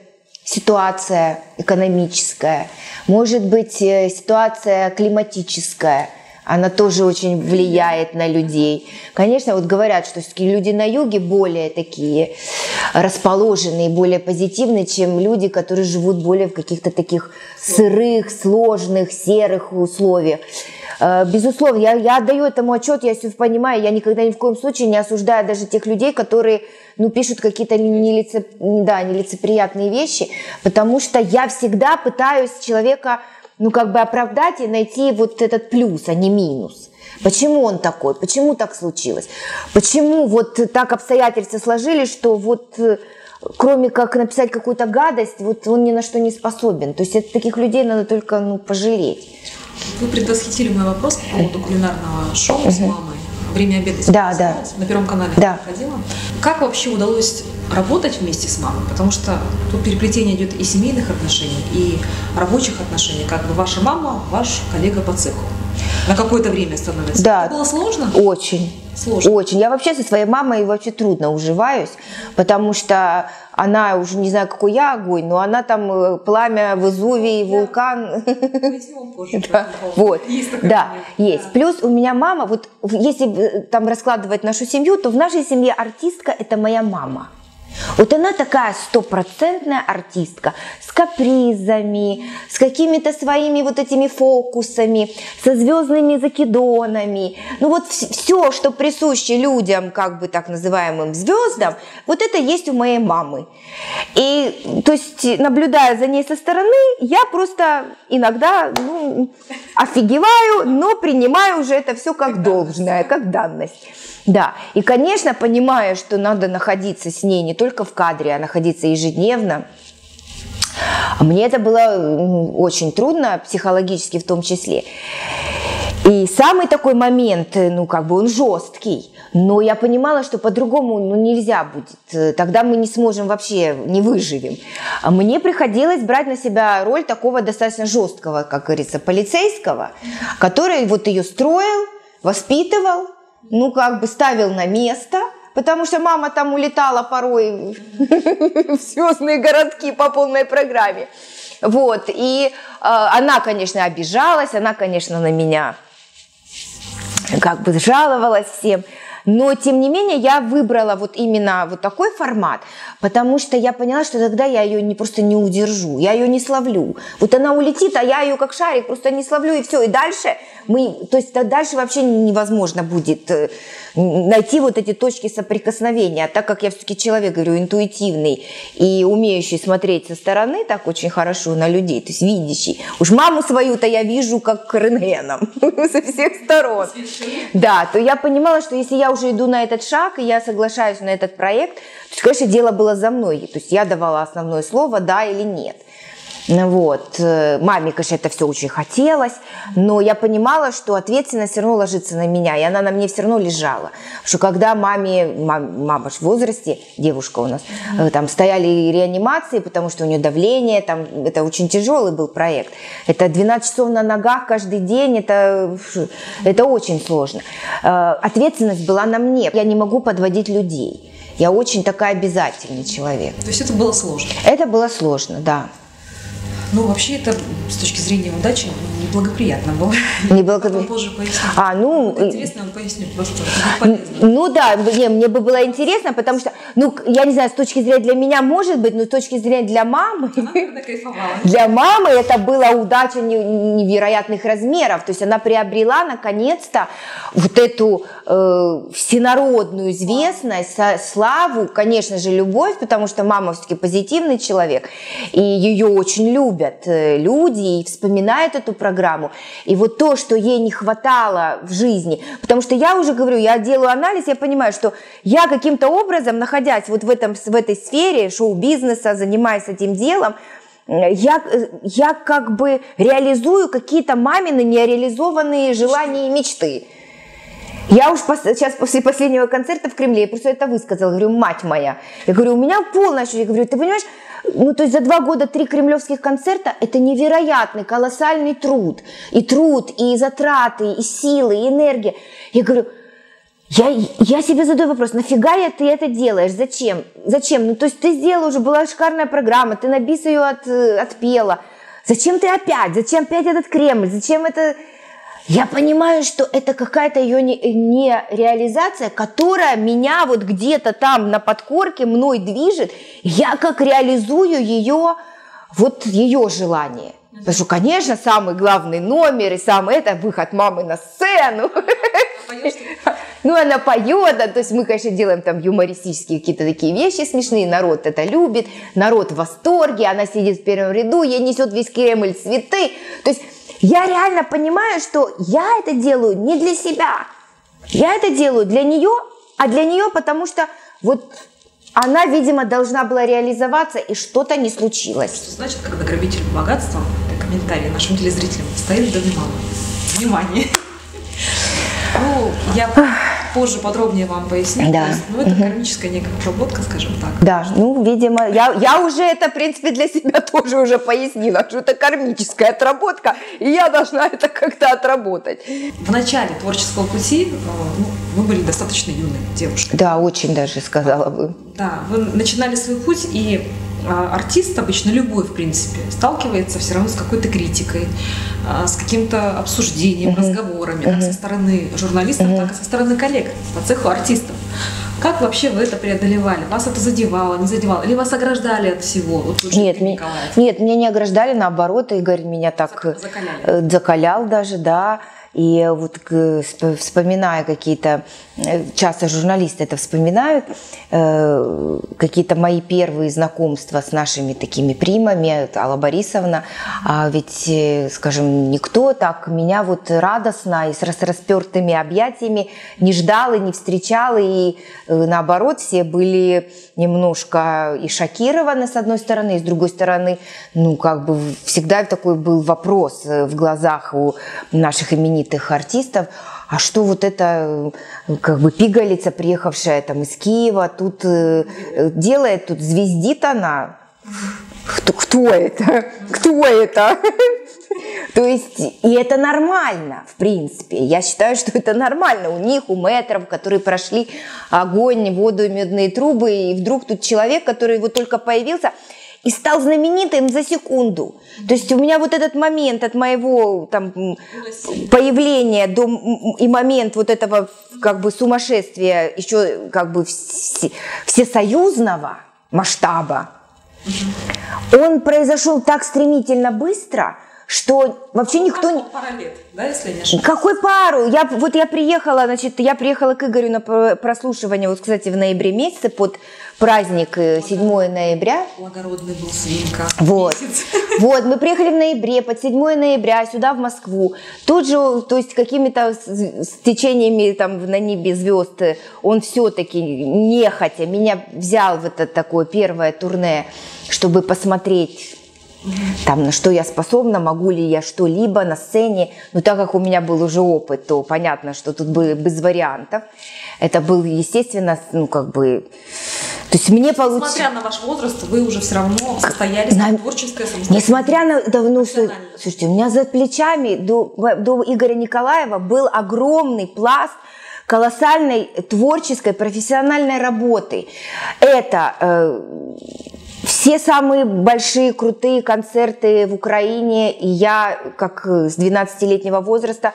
ситуация экономическая, может быть ситуация климатическая, она тоже очень влияет на людей. Конечно, вот говорят, что люди на юге более такие расположенные, более позитивные, чем люди, которые живут более в каких-то таких сырых, сложных, серых условиях. Безусловно, я, я отдаю этому отчет, я все понимаю, я никогда ни в коем случае не осуждаю даже тех людей, которые ну, пишут какие-то нелице, да, нелицеприятные вещи, потому что я всегда пытаюсь человека ну, как бы оправдать и найти вот этот плюс, а не минус. Почему он такой? Почему так случилось? Почему вот так обстоятельства сложились, что вот кроме как написать какую-то гадость, вот он ни на что не способен. То есть это, таких людей надо только ну, пожалеть. Вы предвосхитили мой вопрос по поводу кулинарного шоу с мамой. «Время обеда» да, да. на Первом канале да. проходила. Как вообще удалось работать вместе с мамой? Потому что тут переплетение идет и семейных отношений, и рабочих отношений. Как бы ваша мама, ваш коллега по цеху. На какое-то время становится. Да. Это было сложно? Очень. Сложно. Очень. Я вообще со своей мамой вообще трудно уживаюсь, потому что она уже не знаю, какой я огонь, но она там пламя, Везувий, вулкан. Да. Вот. Да, есть. Плюс у меня мама, вот если там раскладывать нашу семью, то в нашей семье артистка – это моя мама. Вот она такая стопроцентная артистка, с капризами, с какими-то своими вот этими фокусами, со звездными закидонами. Ну вот все, что присуще людям, как бы так называемым звездам, вот это есть у моей мамы. И то есть, наблюдая за ней со стороны, я просто иногда ну, офигеваю, но принимаю уже это все как должное, как данность. Да, и, конечно, понимая, что надо находиться с ней не только в кадре, а находиться ежедневно, мне это было очень трудно, психологически в том числе. И самый такой момент, ну, как бы он жесткий, но я понимала, что по-другому ну, нельзя будет, тогда мы не сможем вообще, не выживем. А мне приходилось брать на себя роль такого достаточно жесткого, как говорится, полицейского, который вот ее строил, воспитывал, ну, как бы ставил на место, потому что мама там улетала порой в звездные городки по полной программе. Вот, и э, она, конечно, обижалась, она, конечно, на меня как бы жаловалась всем, Но, тем не менее, я выбрала вот именно вот такой формат, потому что я поняла, что тогда я ее не, просто не удержу, я ее не словлю. Вот она улетит, а я ее как шарик просто не словлю, и все. И дальше мы, то есть дальше вообще невозможно будет найти вот эти точки соприкосновения. А так как я все-таки человек, говорю, интуитивный и умеющий смотреть со стороны так очень хорошо на людей, то есть видящий. Уж маму свою-то я вижу как рентгеном со всех сторон. Да, то я понимала, что если я уже иду на этот шаг, и я соглашаюсь на этот проект, то, конечно, дело было за мной. То есть я давала основное слово «да» или «нет». Вот. Маме, конечно, это все очень хотелось, но я понимала, что ответственность все равно ложится на меня, и она на мне все равно лежала. Потому что когда маме, мам, мама в возрасте, девушка у нас, mm-hmm. там стояли реанимации, потому что у нее давление, там, это очень тяжелый был проект. Это двенадцать часов на ногах каждый день, это, это очень сложно. Ответственность была на мне, я не могу подводить людей. Я очень такая обязательный человек. То есть это было сложно? Это было сложно, да. Ну, вообще, это с точки зрения удачи неблагоприятно было. Неблагоприятно. Позже поясню. А, ну... Это интересно, он пояснит просто. Полезно. Ну да, мне, мне бы было интересно, потому что, ну, я не знаю, с точки зрения для меня может быть, но с точки зрения для мамы... Она, наверное, кайфовала. Для мамы это была удача невероятных размеров. То есть она приобрела, наконец-то, вот эту э, всенародную известность, славу, конечно же, любовь, потому что мама все-таки позитивный человек, и ее очень любят люди и вспоминают эту программу. И вот то, что ей не хватало в жизни, потому что я уже говорю, я делаю анализ, я понимаю, что я каким-то образом, находясь вот в, этом, в этой сфере шоу-бизнеса, занимаясь этим делом, я, я как бы реализую какие-то мамины нереализованные желания и мечты. Я уж пос, сейчас после последнего концерта в Кремле, я просто это высказала, говорю, мать моя. Я говорю, у меня полное ощущение, я говорю, ты понимаешь, ну, то есть за два года три кремлевских концерта – это невероятный, колоссальный труд. И труд, и затраты, и силы, и энергия. Я говорю, я, я себе задаю вопрос, нафига ты это делаешь, зачем? Зачем? Ну, то есть ты сделала уже, была шикарная программа, ты на бис ее от, отпела. Зачем ты опять? Зачем опять этот Кремль? Зачем это… Я понимаю, что это какая-то ее не, не реализация, которая меня вот где-то там на подкорке мной движет. Я как реализую ее, вот ее желание. Потому что, конечно, самый главный номер и самый это выход мамы на сцену. Ну, она поет, да, то есть мы, конечно, делаем там юмористические какие-то такие вещи смешные, народ это любит, народ в восторге, она сидит в первом ряду, ей несет весь Кремль цветы. То есть я реально понимаю, что я это делаю не для себя, я это делаю для нее, а для нее, потому что вот она, видимо, должна была реализоваться, и что-то не случилось. Что значит, когда грабитель богатства, это комментарий нашим телезрителям, стоит до мамы. Внимание! Ну, я позже подробнее вам поясню. Да. Есть, ну, это угу. кармическая некая отработка, скажем так. Да, ну, видимо, я, я уже это, в принципе, для себя тоже уже пояснила, что это кармическая отработка, и я должна это как-то отработать. В начале творческого пути ну, вы были достаточно юной девушкой. Да, очень даже, сказала бы. Да, вы начинали свой путь, и артист обычно, любой, в принципе, сталкивается все равно с какой-то критикой, с каким-то обсуждением, uh-huh. разговорами, uh-huh. как со стороны журналистов, uh-huh. так и со стороны коллег по цеху артистов. Как вообще вы это преодолевали? Вас это задевало, не задевало? Или вас ограждали от всего? Вот нет, ми- нет, меня не ограждали, наоборот, Игорь меня так Закаляли. закалял даже, да. И вот вспоминая какие-то, часто журналисты это вспоминают, какие-то мои первые знакомства с нашими такими примами, Алла Борисовна, а ведь, скажем, никто так меня вот радостно и с распертыми объятиями не ждал и не встречал, и наоборот, все были немножко и шокированы с одной стороны, и с другой стороны, ну, как бы всегда такой был вопрос в глазах у наших именитых артистов, а что вот это как бы пигалица, приехавшая там из Киева, тут э, делает, тут звездит она. Кто, кто это? Кто это? То есть, и это нормально, в принципе. Я считаю, что это нормально. У них, у мэтров, которые прошли огонь, воду и медные трубы, и вдруг тут человек, который вот только появился. и стал знаменитым за секунду. То есть у меня вот этот момент от моего там появления до и момент вот этого как бы сумасшествия еще как бы все, всесоюзного масштаба, он произошел так стремительно быстро, что вообще никто не... Пара лет, да, если не ошибаюсь? Какой пару? Я, вот я приехала, значит, я приехала к Игорю на прослушивание, вот, кстати, в ноябре месяце, под праздник седьмого ноября. Благородный был свинка. Вот. Вот, мы приехали в ноябре, под седьмого ноября сюда, в Москву. Тут же, то есть, какими-то стечениями там на небе звезд, он все-таки нехотя меня взял в это такое первое турне, чтобы посмотреть... Там, на что я способна, могу ли я что-либо на сцене. Но так как у меня был уже опыт, то понятно, что тут было без вариантов. Это был, естественно, ну, как бы... То есть мне получилось... Несмотря на ваш возраст, вы уже все равно состоялись на... на творческое самостоятельное. Несмотря на... Да, ну, слушайте, у меня за плечами до, до Игоря Николаева был огромный пласт колоссальной творческой, профессиональной работы. Это... Э, Все самые большие, крутые концерты в Украине, и я, как с двенадцатилетнего возраста,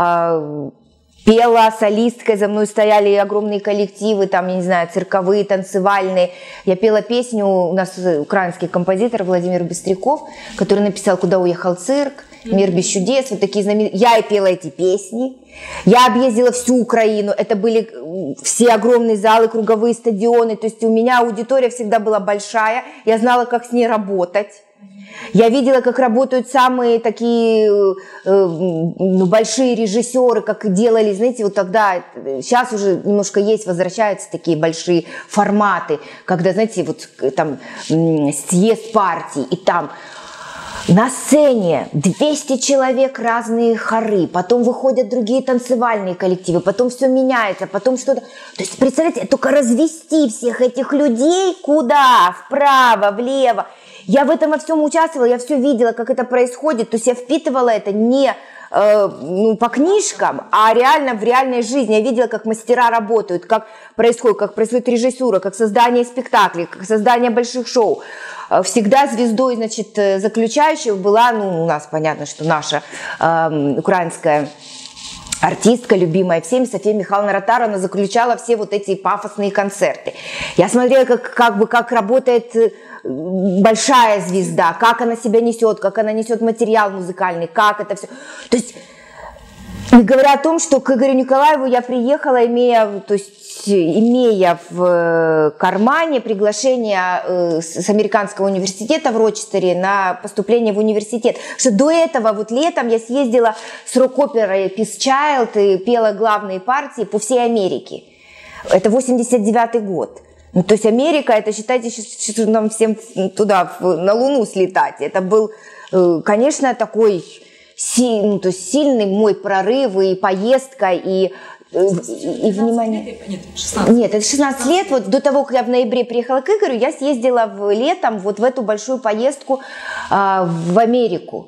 пела солисткой, за мной стояли огромные коллективы, там, я не знаю, цирковые, танцевальные. Я пела песню, у нас украинский композитор Владимир Быстряков, который написал «Куда уехал цирк», «Мир без чудес», вот такие знаменитые. Я и пела эти песни. Я объездила всю Украину, это были все огромные залы, круговые стадионы, то есть у меня аудитория всегда была большая, я знала, как с ней работать. Я видела, как работают самые такие э, ну, большие режиссеры, как делали, знаете, вот тогда, сейчас уже немножко есть, возвращаются такие большие форматы, когда, знаете, вот там съезд партий, и там на сцене двести человек, разные хоры, потом выходят другие танцевальные коллективы, потом все меняется, потом что-то... То есть, представляете, только развести всех этих людей куда? Вправо, влево. Я в этом во всем участвовала, я все видела, как это происходит, то есть я впитывала это не э, ну, по книжкам, а реально в реальной жизни. Я видела, как мастера работают, как происходит, как происходит режиссура, как создание спектаклей, как создание больших шоу. Всегда звездой, значит, заключающей была, ну, у нас понятно, что наша э, украинская артистка, любимая всеми, София Михайловна Ротару, она заключала все вот эти пафосные концерты. Я смотрела, как, как бы, как работает большая звезда, как она себя несет, как она несет материал музыкальный, как это все. То есть, не говоря о том, что к Игорю Николаеву я приехала, имея, то есть, имея в кармане приглашение с американского университета в Рочестере на поступление в университет. Что до этого, вот летом, я съездила с рок-оперой Peace Child и пела главные партии по всей Америке. Это восемьдесят девятый год. Ну, то есть Америка, это, считайте, что нам всем туда, на Луну слетать. Это был, конечно, такой сильный, ну, то есть сильный мой прорыв, и поездка, и, и, и внимание. Нет, шестнадцать. Нет, это шестнадцать лет. Вот до того, как я в ноябре приехала к Игорю, я съездила в летом вот в эту большую поездку а, в Америку.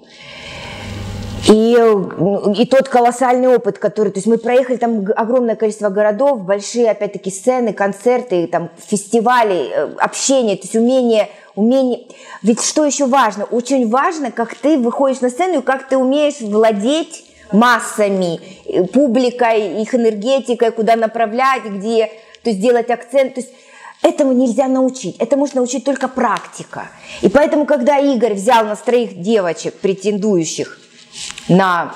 И, и тот колоссальный опыт, который... То есть мы проехали там огромное количество городов, большие, опять-таки, сцены, концерты, там, фестивали, общение, то есть умение, умение... Ведь что еще важно? Очень важно, как ты выходишь на сцену и как ты умеешь владеть массами, публикой, их энергетикой, куда направлять, где... То есть делать акцент. То есть этому нельзя научить. Это может научить только практика. И поэтому, когда Игорь взял нас троих девочек, претендующих на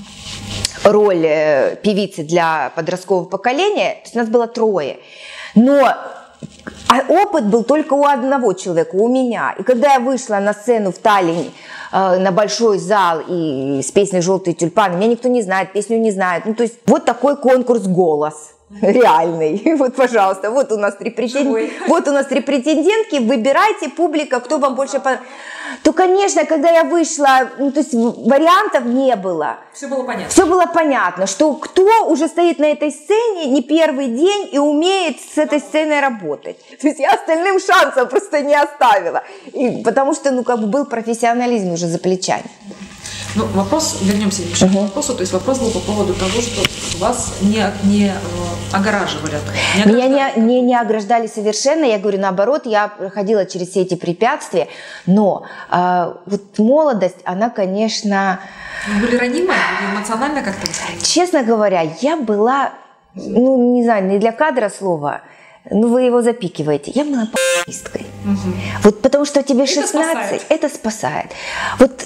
роль певицы для подросткового поколения, то есть нас было трое, но опыт был только у одного человека, у меня. И когда я вышла на сцену в Таллине, на большой зал и с песней «Желтые тюльпаны», меня никто не знает, песню не знает. Ну, то есть вот такой конкурс «Голос». Реальный. Вот, пожалуйста, вот у нас три претендентки. Вот у нас три претендентки. Выбирайте, публика, кто вам больше понравится. То, конечно, когда я вышла, ну, то есть вариантов не было. Все было понятно. Все было понятно, что кто уже стоит на этой сцене не первый день и умеет с этой сценой работать. То есть я остальным шансов просто не оставила. И, потому что, ну, как бы был профессионализм уже за плечами. Ну, вопрос, вернемся немножко uh-huh. к вопросу, то есть вопрос был по поводу того, что вас не, не э, огораживали. Не ограждали. Меня не, не, не ограждали совершенно, я говорю, наоборот, я проходила через все эти препятствия, но э, вот молодость, она, конечно... Вы были ранимы, были эмоционально как-то? Честно говоря, я была, ну, не знаю, не для кадра слова, ну, вы его запикиваете. Я была п***исткой. Угу. Вот потому что тебе шестнадцать, это спасает. это спасает. Вот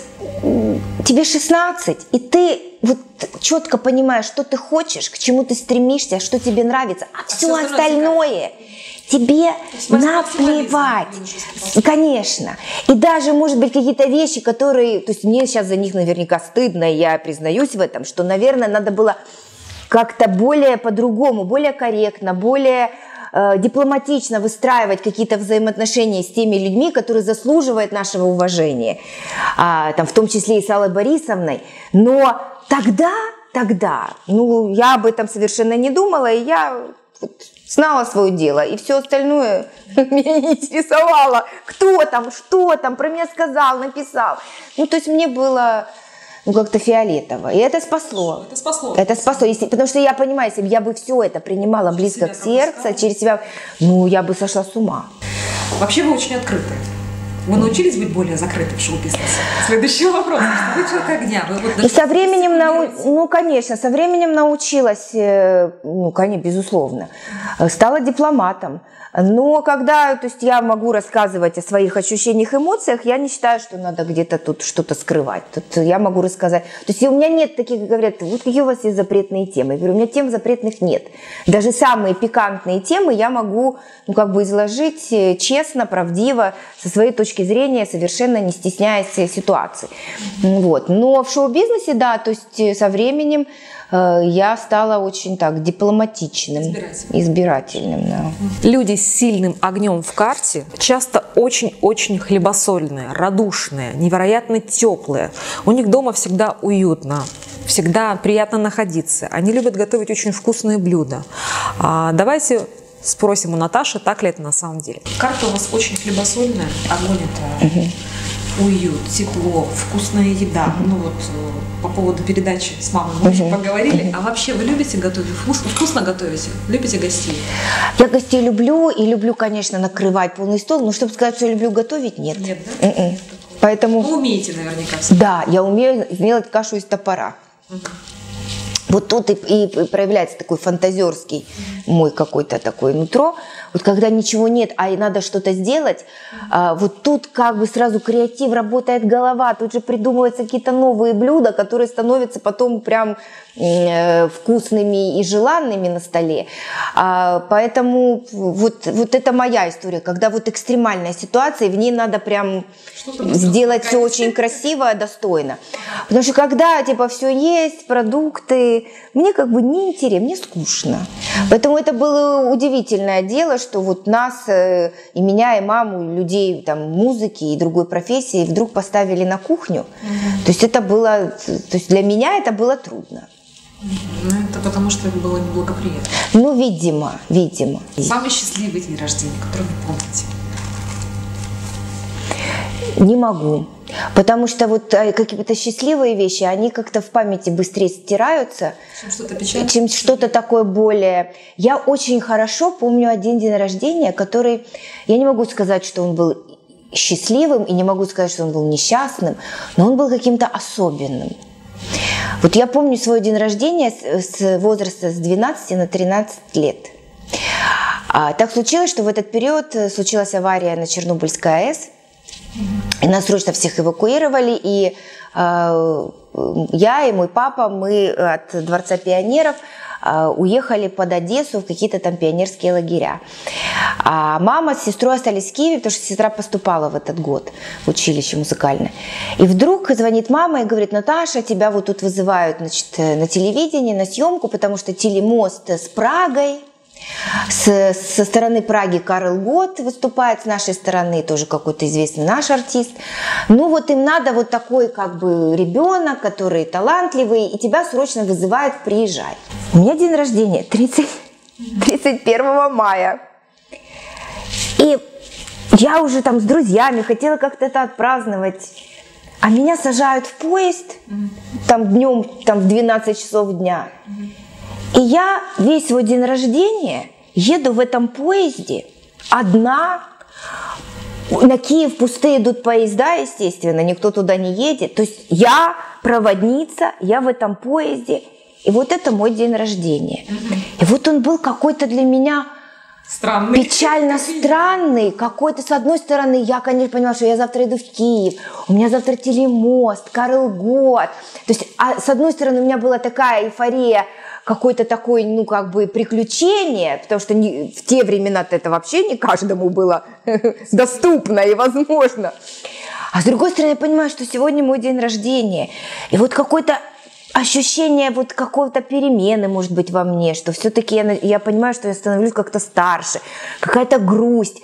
тебе шестнадцать, и ты вот четко понимаешь, что ты хочешь, к чему ты стремишься, что тебе нравится, а, а все остальное тебе наплевать. Конечно. И даже, может быть, какие-то вещи, которые... То есть мне сейчас за них наверняка стыдно, и я признаюсь в этом, что, наверное, надо было как-то более по-другому, более корректно, более... дипломатично выстраивать какие-то взаимоотношения с теми людьми, которые заслуживают нашего уважения, а, там, в том числе и с Аллой Борисовной. Но тогда, тогда, ну, я об этом совершенно не думала, и я вот знала свое дело, и все остальное меня не интересовало. Кто там, что там, про меня сказал, написал. Ну, то есть мне было... ну, как-то фиолетово. И это спасло. Это спасло. Это спасло. Если, потому что я понимаю, если бы я бы все это принимала близко к сердцу, через себя, ну, я бы сошла с ума. Вообще вы очень открыты. Вы научились быть более закрытым в шоу-бизнесе? Следующий вопрос. Вы человек огня. Вы вот и со временем, нау... ну, конечно, со временем научилась, ну, конечно, безусловно. Стала дипломатом. Но когда, то есть я могу рассказывать о своих ощущениях, эмоциях, я не считаю, что надо где-то тут что-то скрывать. Тут я могу рассказать. То есть у меня нет таких, говорят, вот какие у вас есть запретные темы. Я говорю, у меня тем запретных нет. Даже самые пикантные темы я могу, ну, как бы изложить честно, правдиво, со своей точки зрения, совершенно не стесняясь ситуации. Вот. Но в шоу-бизнесе, да, то есть со временем я стала очень так дипломатичным, избирательным. избирательным да. Люди с сильным огнем в карте часто очень-очень хлебосольные, радушные, невероятно теплые. У них дома всегда уютно, всегда приятно находиться. Они любят готовить очень вкусные блюда. А давайте спросим у Наташи, так ли это на самом деле. Карта у вас очень хлебосольная, огонь это... Угу. Уют, тепло, вкусная еда. Uh-huh. Ну вот по поводу передачи с мамой мы uh-huh. поговорили. Uh-huh. А вообще вы любите готовить? Вкусно, вкусно готовите? Любите гостей? Я гостей люблю и люблю, конечно, накрывать полный стол. Но чтобы сказать, что я люблю готовить, нет. Нет, да? Uh-uh. Поэтому... Вы умеете наверняка все. Да, я умею сделать кашу из топора. Uh-huh. Вот тут и, и проявляется такой фантазерский uh-huh. мой какой-то такой нутро. Вот когда ничего нет, а и надо что-то сделать, а, вот тут как бы сразу креатив, работает голова, тут же придумываются какие-то новые блюда, которые становятся потом прям э, вкусными и желанными на столе. А, поэтому вот, вот это моя история, когда вот экстремальная ситуация, и в ней надо прям сделать все очень красиво, достойно. Потому что когда типа все есть, продукты, мне как бы не интересно, мне скучно. Поэтому это было удивительное дело, что вот нас, и меня, и маму, и людей там, музыки и другой профессии вдруг поставили на кухню. Mm-hmm. То есть это было, то есть для меня это было трудно. Ну, это потому что это было неблагоприятно. Ну, видимо, видимо. Самый счастливый день рождения, который вы помните? Не могу. Потому что вот какие-то счастливые вещи, они как-то в памяти быстрее стираются, чем что-то печальное, чем что-то такое более... Я очень хорошо помню один день рождения, который... Я не могу сказать, что он был счастливым, и не могу сказать, что он был несчастным, но он был каким-то особенным. Вот я помню свой день рождения с возраста с двенадцати на тринадцать лет. А так случилось, что в этот период случилась авария на Чернобыльской АЭС. И нас срочно всех эвакуировали, и э, я и мой папа, мы от Дворца пионеров э, уехали под Одессу в какие-то там пионерские лагеря. А мама с сестрой остались в Киеве, потому что сестра поступала в этот год в училище музыкальное. И вдруг звонит мама и говорит: Наташа, тебя вот тут вызывают, значит, на телевидении, на съемку, потому что телемост с Прагой. С, со стороны Праги Карл Гот выступает, с нашей стороны тоже какой-то известный наш артист. Ну вот им надо вот такой как бы ребенок, который талантливый, и тебя срочно вызывают, приезжай. У меня день рождения тридцать первого мая. И я уже там с друзьями хотела как-то это отпраздновать. а меня сажают в поезд, mm-hmm. там днем, там в двенадцать часов дня. Mm-hmm. И я весь свой день рождения еду в этом поезде одна. На Киев пустые идут поезда, естественно, никто туда не едет. То есть я проводница, я в этом поезде. И вот это мой день рождения. Mm-hmm. И вот он был какой-то для меня странный. Печально странный. Какой-то, с одной стороны, я, конечно, поняла, что я завтра иду в Киев. У меня завтра телемост, Карл Гот. То есть, а с одной стороны, у меня была такая эйфория, какое-то такое, ну, как бы приключение, потому что не, в те времена-то это вообще не каждому было доступно и возможно. А с другой стороны, я понимаю, что сегодня мой день рождения. И вот какой-то ощущение вот какой-то перемены, может быть, во мне, что все-таки я, я понимаю, что я становлюсь как-то старше, какая-то грусть.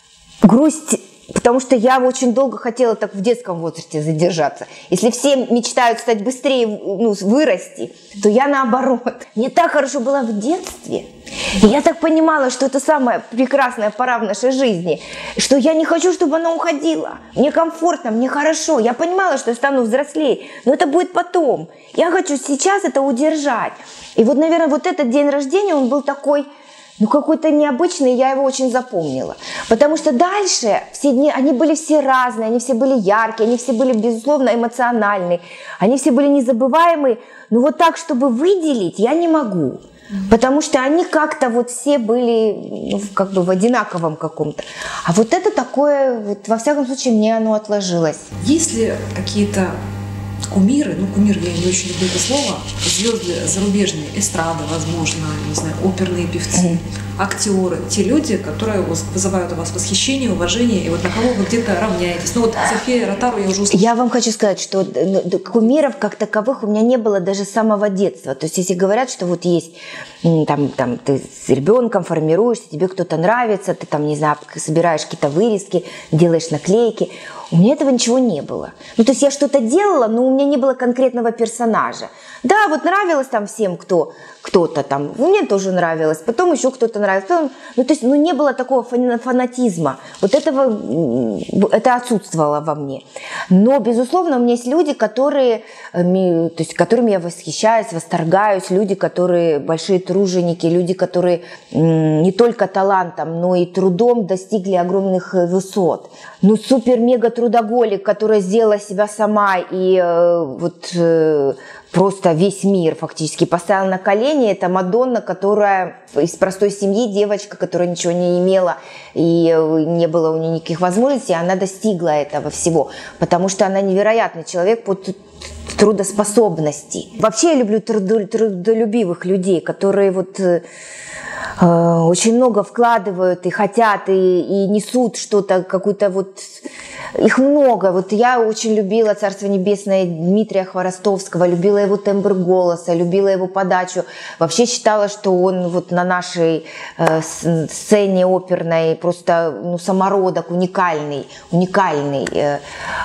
Грусть, потому что я очень долго хотела так в детском возрасте задержаться. Если все мечтают стать быстрее, ну, вырасти, то я наоборот. Мне так хорошо было в детстве. И я так понимала, что это самая прекрасная пора в нашей жизни, что я не хочу, чтобы она уходила. Мне комфортно, мне хорошо. Я понимала, что я стану взрослее, но это будет потом. Я хочу сейчас это удержать. И вот, наверное, вот этот день рождения, он был такой, ну, какой-то необычный, я его очень запомнила. Потому что дальше все дни, они были все разные, они все были яркие, они все были, безусловно, эмоциональные, они все были незабываемые. Но вот так, чтобы выделить, я не могу. Потому что они как-то вот все были, ну, как бы в одинаковом каком-то. А вот это такое, вот, во всяком случае, мне оно отложилось. Есть ли какие-то кумиры, ну, кумир, я не очень люблю это слово, звезды зарубежные, эстрады, возможно, не знаю, оперные певцы, mm-hmm. актеры, те люди, которые вызывают у вас восхищение, уважение, и вот на кого вы где-то равняетесь. Ну, вот София Ротару я уже услышала. Я вам хочу сказать, что кумиров как таковых у меня не было даже с самого детства. То есть, если говорят, что вот есть, там, там ты с ребенком формируешься, тебе кто-то нравится, ты там, не знаю, собираешь какие-то вырезки, делаешь наклейки. У меня этого ничего не было. Ну, то есть я что-то делала, но у меня не было конкретного персонажа. Да, вот нравилось там всем, кто, кто-то там. Мне тоже нравилось. Потом еще кто-то нравился. Потом, ну, то есть, ну, не было такого фанатизма. Вот этого, это отсутствовало во мне. Но, безусловно, у меня есть люди, которые, то есть, которыми я восхищаюсь, восторгаюсь. Люди, которые большие труженики. Люди, которые не только талантом, но и трудом достигли огромных высот. Ну, супер-мега-трудоголик, которая сделала себя сама и э, вот э, просто весь мир фактически поставила на колени. Это Мадонна, которая из простой семьи, девочка, которая ничего не имела и не было у нее никаких возможностей, она достигла этого всего, потому что она невероятный человек по трудоспособности. Вообще я люблю трудолюбивых людей, которые вот... очень много вкладывают и хотят, и, и несут что-то, какую-то вот... Их много. Вот я очень любила «Царство небесное» Дмитрия Хворостовского, любила его тембр голоса, любила его подачу. Вообще считала, что он вот на нашей э, сцене оперной просто, ну, самородок, уникальный, уникальный э,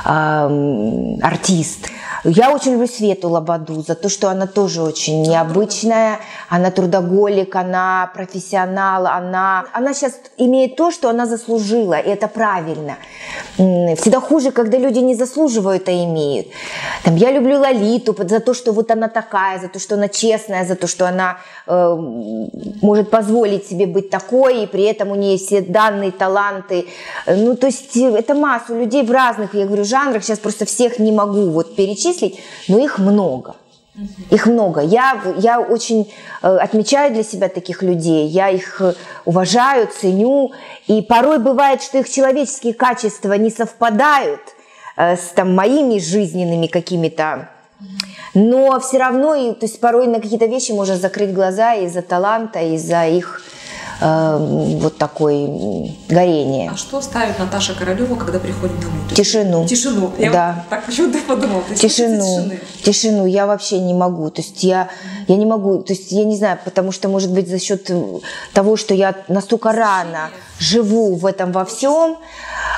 э, артист. Я очень люблю Свету Лободу за то, что она тоже очень необычная, она трудоголик, она профессионал, она, она сейчас имеет то, что она заслужила, и это правильно. Всегда хуже, когда люди не заслуживают, а имеют. Там, я люблю Лолиту за то, что вот она такая, за то, что она честная, за то, что она э, может позволить себе быть такой, и при этом у нее есть все данные, таланты. Ну, то есть это массу людей в разных, я говорю, жанрах, сейчас просто всех не могу вот перечислить, но их много. Их много. Я, я очень э, отмечаю для себя таких людей, я их уважаю, ценю, и порой бывает, что их человеческие качества не совпадают э, с там, моими жизненными какими-то, но все равно, и, то есть порой на какие-то вещи можно закрыть глаза из-за таланта, из-за их э, вот такое горение. А что ставит Наташа Королева, когда приходит домой? Тишину. Тишину. Я да. вот так почему-то подумала. Тишину. Тишину я вообще не могу. То есть я, я не могу, то есть я не знаю, потому что, может быть, за счет того, что я настолько рано живу в этом во всем,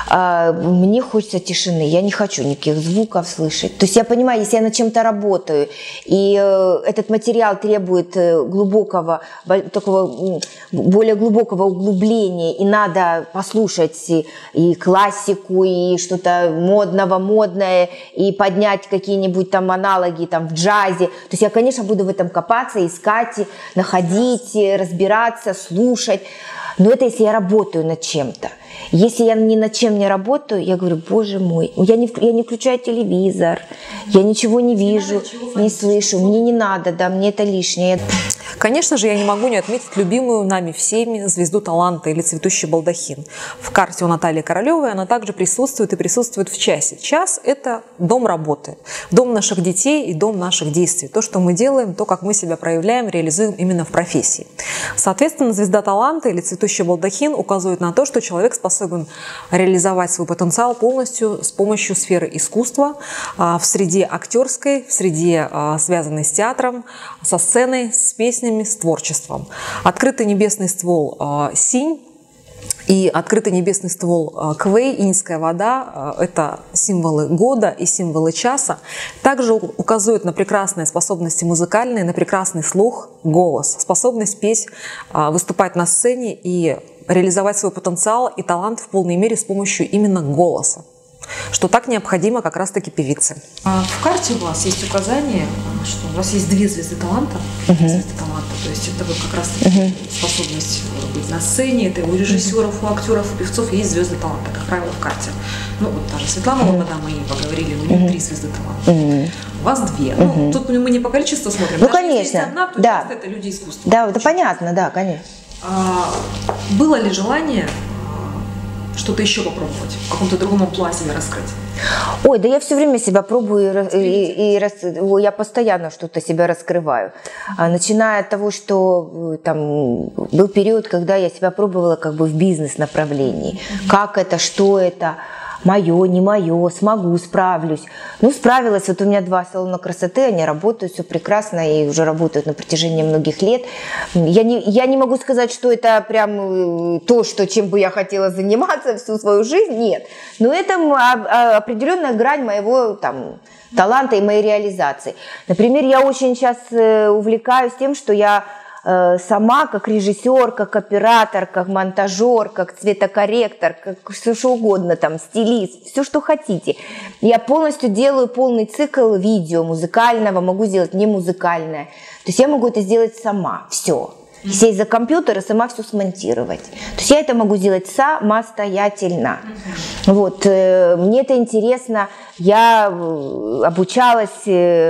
а, мне хочется тишины, я не хочу никаких звуков слышать. То есть я понимаю, если я над чем-то работаю, и э, этот материал требует глубокого, такого более глубокого углубления, и надо послушать и, и классику, и что-то модного, модное, и поднять какие-нибудь там аналоги там, в джазе. То есть я, конечно, буду в этом копаться, искать, находить, разбираться, слушать. Но это если я работаю над чем-то. Если я ни над чем не работаю, я говорю, боже мой, я не, я не включаю телевизор, я ничего не вижу, не слышу, мне не надо, да, мне это лишнее. Конечно же, я не могу не отметить любимую нами всеми звезду таланта или цветущий балдахин. В карте у Натальи Королевой она также присутствует и присутствует в часе. Час – это дом работы, дом наших детей и дом наших действий. То, что мы делаем, то, как мы себя проявляем, реализуем именно в профессии. Соответственно, звезда таланта или цветущий балдахин указывает на то, что человек способен реализовать свой потенциал полностью с помощью сферы искусства, в среде актерской, в среде, связанной с театром, со сценой, с песнями, с творчеством. Открытый небесный ствол э, синь и открытый небесный ствол э, квей, иньская вода э, – это символы года и символы часа. Также указывают на прекрасные способности музыкальные, на прекрасный слух, голос, способность петь, э, выступать на сцене и реализовать свой потенциал и талант в полной мере с помощью именно голоса, что так необходимо как раз-таки певице. А в карте у вас есть указание, что у вас есть две звезды таланта, uh-huh. звезды таланта, то есть это вот как раз-таки uh-huh. способность быть на сцене, это у режиссеров, у актеров, у певцов есть звезды таланта, как правило, в карте. Ну вот та же Светлана Лобода, uh-huh. мы ей поговорили, у нее uh-huh. три звезды таланта. Uh-huh. У вас две. Uh-huh. Ну, тут мы не по количеству смотрим. Ну, даже конечно. Если есть одна, то да. часто это люди искусства. Да, это понятно, да, конечно. А, было ли желание что-то еще попробовать, в каком-то другом плане себя раскрыть? Ой, да я все время себя пробую, и, и, и я постоянно что-то себя раскрываю. Начиная от того, что там был период, когда я себя пробовала как бы в бизнес-направлении. Mm-hmm. Как это, что это, мое, не мое, смогу, справлюсь. Ну, справилась. Вот у меня два салона красоты, они работают, все прекрасно, и уже работают на протяжении многих лет. Я не, я не могу сказать, что это прям то, что, чем бы я хотела заниматься всю свою жизнь, нет. Но это определенная грань моего там, таланта и моей реализации. Например, я очень сейчас увлекаюсь тем, что я сама, как режиссер, как оператор, как монтажер, как цветокорректор, как все что угодно, там, стилист, все, что хотите. Я полностью делаю полный цикл видео музыкального, могу сделать не музыкальное. То есть я могу это сделать сама, все. Сесть за компьютер и сама все смонтировать. То есть я это могу сделать самостоятельно. Вот. Мне это интересно. Я обучалась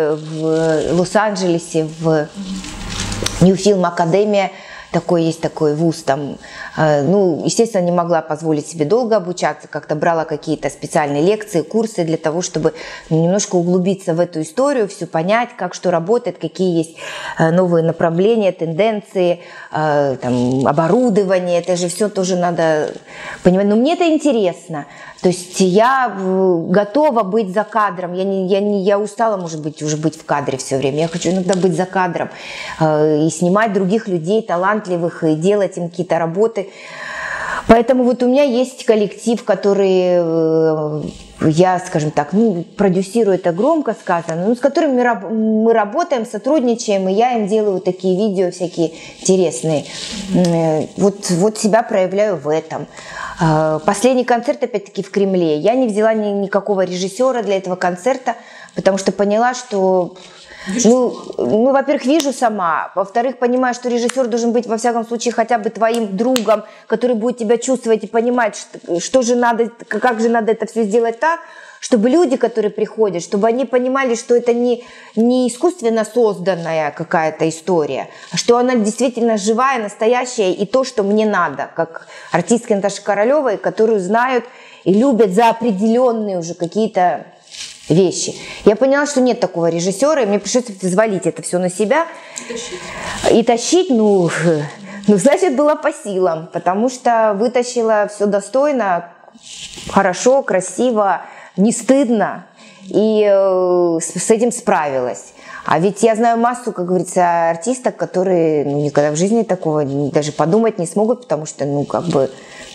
в Лос-Анджелесе, в New Film Академия, такой есть такой вуз там. Ну, естественно, не могла позволить себе долго обучаться, как-то брала какие-то специальные лекции, курсы для того, чтобы немножко углубиться в эту историю, все понять, как что работает, какие есть новые направления, тенденции, там, оборудование, это же все тоже надо понимать. Но мне это интересно. То есть я готова быть за кадром. Я, не, я, не, я устала, может быть, уже быть в кадре все время. Я хочу иногда быть за кадром э, и снимать других людей талантливых, и делать им какие-то работы. Поэтому вот у меня есть коллектив, который э, я, скажем так, ну, продюсирую, это громко сказано, но с которым мы, мы работаем, сотрудничаем, и я им делаю такие видео всякие интересные. Э, вот, вот себя проявляю в этом. Последний концерт, опять-таки, в Кремле. Я не взяла ни, никакого режиссера для этого концерта, потому что поняла, что... Ну, ну, во-первых, вижу сама. Во-вторых, понимаю, что режиссер должен быть, во всяком случае, хотя бы твоим другом, который будет тебя чувствовать и понимать, что, что же надо, как же надо это все сделать так, чтобы люди, которые приходят, чтобы они понимали, что это не, не искусственно созданная какая-то история, а что она действительно живая, настоящая и то, что мне надо, как артистка Наташи Королевой, которую знают и любят за определенные уже какие-то вещи. Я поняла, что нет такого режиссера, и мне пришлось взвалить это все на себя. И тащить. И тащить, ну, ну, значит, было по силам, потому что вытащила все достойно, хорошо, красиво, не стыдно, и э, с, с этим справилась. А ведь я знаю массу, как говорится, артисток, которые ну, никогда в жизни такого даже подумать не смогут, потому что, ну, как бы,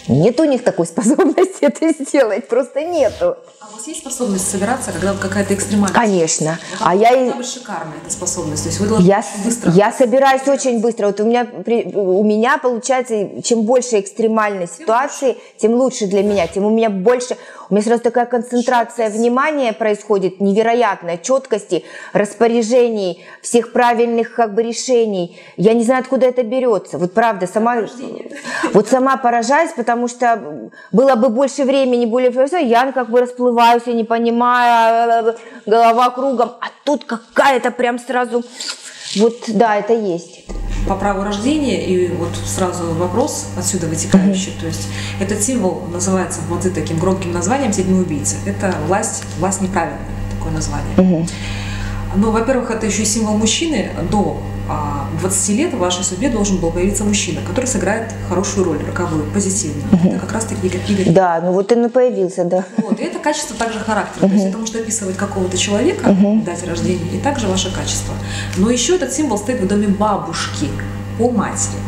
Нет у них такой способности это сделать, просто нету. А у вас есть способность собираться, когда вот какая-то экстремальная? Конечно. Вот А я и- должна быть шикарная эта способность. То есть вы должны Я, очень быстро. я собираюсь очень быстро. Вот у меня, при- у меня получается, чем больше экстремальной ситуации, тем лучше для меня, тем у меня больше, у меня сразу такая концентрация внимания происходит, невероятная, четкости, распоряжений, всех правильных как бы решений. Я не знаю, откуда это берется. Вот правда, сама, вот сама поражаюсь, потому что было бы больше времени, более я как бы расплываюсь, я не понимаю, голова кругом, а тут какая-то прям сразу, вот да, это есть. По праву рождения, и вот сразу вопрос отсюда вытекающий, то есть этот символ называется вот и таким громким названием «Седьмой убийца». Это власть, власть неправильная, такое название. Но, во-первых, это еще и символ мужчины. До а, двадцати лет в вашей судьбе должен был появиться мужчина, который сыграет хорошую роль, роковую, позитивную. Это как раз-таки Игорь. Да, ну вот он и появился, да. Вот, и это качество также характера. То есть это может описывать какого-то человека, дате рождения, и также ваше качество. Но еще этот символ стоит в доме бабушки по матери.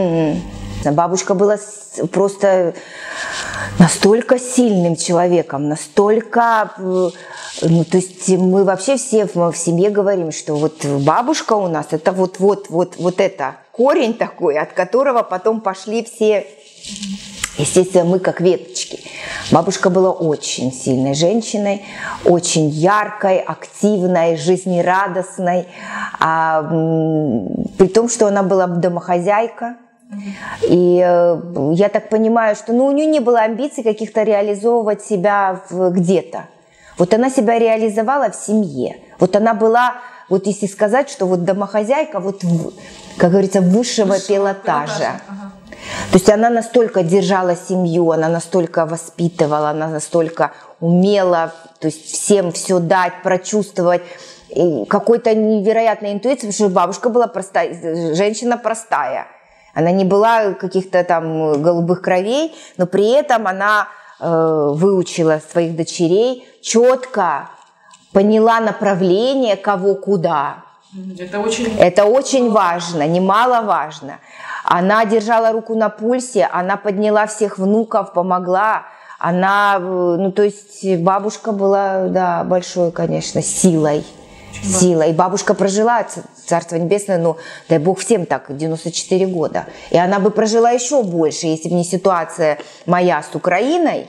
Мгм. Бабушка была с- просто настолько сильным человеком, настолько, э, ну, то есть мы вообще все в, в семье говорим, что вот бабушка у нас это вот вот вот вот это корень такой, от которого потом пошли все. Естественно, мы как веточки. Бабушка была очень сильной женщиной, очень яркой, активной, жизнерадостной, а, м, при том, что она была домохозяйка. И э, я так понимаю, что ну, у нее не было амбиций каких-то реализовывать себя в- где-то. Вот она себя реализовала в семье. Вот она была, вот если сказать, что вот домохозяйка, вот, в- как говорится, высшего пилотажа. Ага. То есть она настолько держала семью, она настолько воспитывала, она настолько умела, то есть всем все дать, прочувствовать. И какой-то невероятной интуиции, потому что бабушка была простая, женщина простая. Она не была каких-то там голубых кровей, но при этом она э, выучила своих дочерей четко, поняла направление, кого куда. Это очень... Это очень важно, немаловажно. Она держала руку на пульсе, она подняла всех внуков, помогла. Она, э, ну то есть бабушка была, да, большой, конечно, силой. Сила. И бабушка прожила, ц- Царство Небесное, ну, дай Бог всем так, девяносто четыре года. И она бы прожила еще больше, если бы не ситуация моя с Украиной,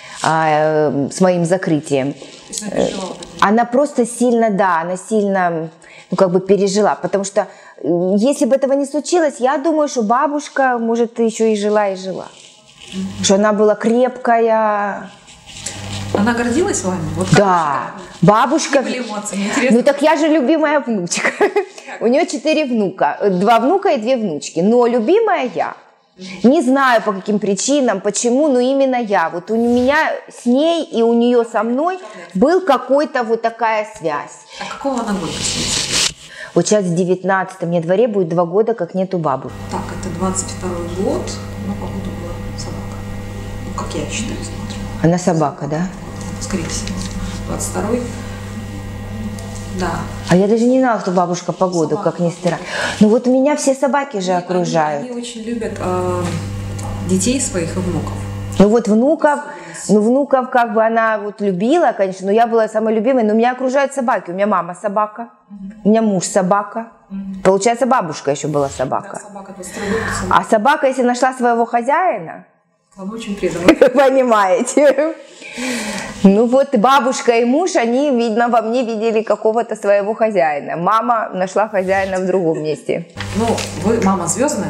а, э, с моим закрытием. Если она пережила вот это. Она просто сильно, да, она сильно, ну, как бы пережила. Потому что э, если бы этого не случилось, я думаю, что бабушка, может, еще и жила, и жила. Что она была крепкая. Она гордилась вами? Вот как Да, бабушка. Какие были эмоции? Мне интересно. Ну так я же любимая внучка. У нее четыре внука, два внука и две внучки. Но любимая я. Не знаю по каким причинам, почему, но именно я. Вот у меня с ней и у нее со мной был какой-то вот такая связь. А какого она года? Кстати? Вот сейчас в девятнадцатом мне дворе будет два года, как нету бабушки. Так, это двадцать второй год, но походу была собака. Ну, как я считаю, смотрю. Она собака, да? Скорее всего. двадцать второй. Да. А я даже не знала, что бабушка по году, Собака. как ни странно. Ну вот меня все собаки же Они- окружают. Они, они очень любят э, детей своих и внуков. Ну вот внуков, ну внуков как бы она вот любила, конечно, но я была самой любимой, но меня окружают собаки. У меня мама собака, у меня муж собака. Получается, бабушка еще была Да, собака. собака двадцать второй год. собака. А собака, если нашла своего хозяина, Она очень предана. понимаете. Ну вот и бабушка и муж, они, видно, во мне видели какого-то своего хозяина. Мама нашла хозяина в другом месте. Ну, вы мама звездная.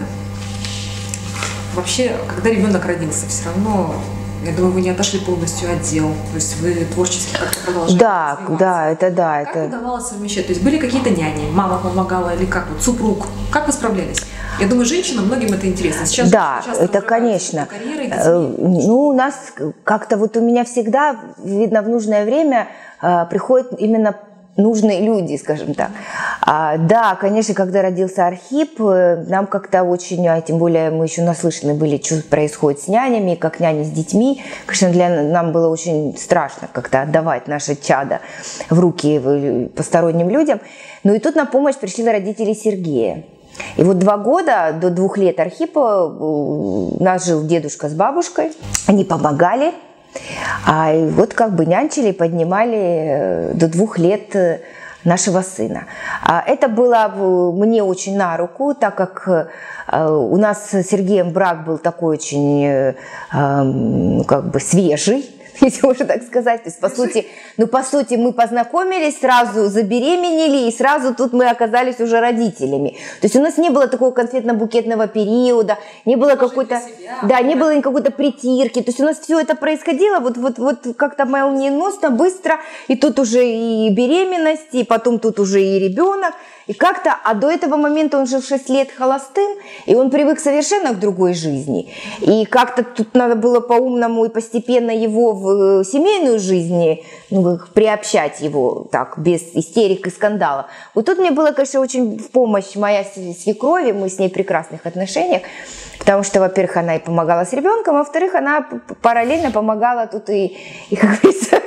Вообще, когда ребенок родился, все равно, я думаю, вы не отошли полностью от дел. То есть вы творчески как-то продолжаете Да, развиваться. да, это да, Как это... удавалось совмещать? То есть были какие-то няни, мама помогала или как вот, супруг? Как вы справлялись? Я думаю, женщинам, многим это интересно. Сейчас Да, часто это разрываются конечно. карьеры, Э, детьми. Ну, у нас как-то вот у меня всегда, видно, в нужное время э, приходят именно нужные люди, скажем так. А, да, конечно, когда родился Архип, э, нам как-то очень, а тем более мы еще наслышаны были, что происходит с нянями, как няни с детьми. Конечно, для нам было очень страшно как-то отдавать наше чадо в руки э, посторонним людям. Ну и тут на помощь пришли родители Сергея. И вот два года, до двух лет Архипа, у нас жил дедушка с бабушкой. Они помогали. А вот как бы нянчили, поднимали до двух лет нашего сына. Это было мне очень на руку, так как у нас с Сергеем брак был такой очень как бы свежий, если можно так сказать. То есть, по сути, ну, по сути, мы познакомились, сразу забеременели, и сразу тут мы оказались уже родителями. То есть у нас не было такого конфетно-букетного периода, не было какой-то, да, не было какой-то притирки. То есть у нас все это происходило вот, вот, вот как-то молниеносно, быстро, и тут уже и беременность, и потом тут уже и ребенок. И как-то, а до этого момента он жил шесть лет холостым, и он привык совершенно к другой жизни. И как-то тут надо было по-умному и постепенно его в семейную жизнь, ну, приобщать его так, без истерик и скандалов. Вот тут мне было, конечно, очень в помощь моя свекровь, мы с ней в прекрасных отношениях, потому что, во-первых, она и помогала с ребенком, а во-вторых, она параллельно помогала тут и, и как говорится,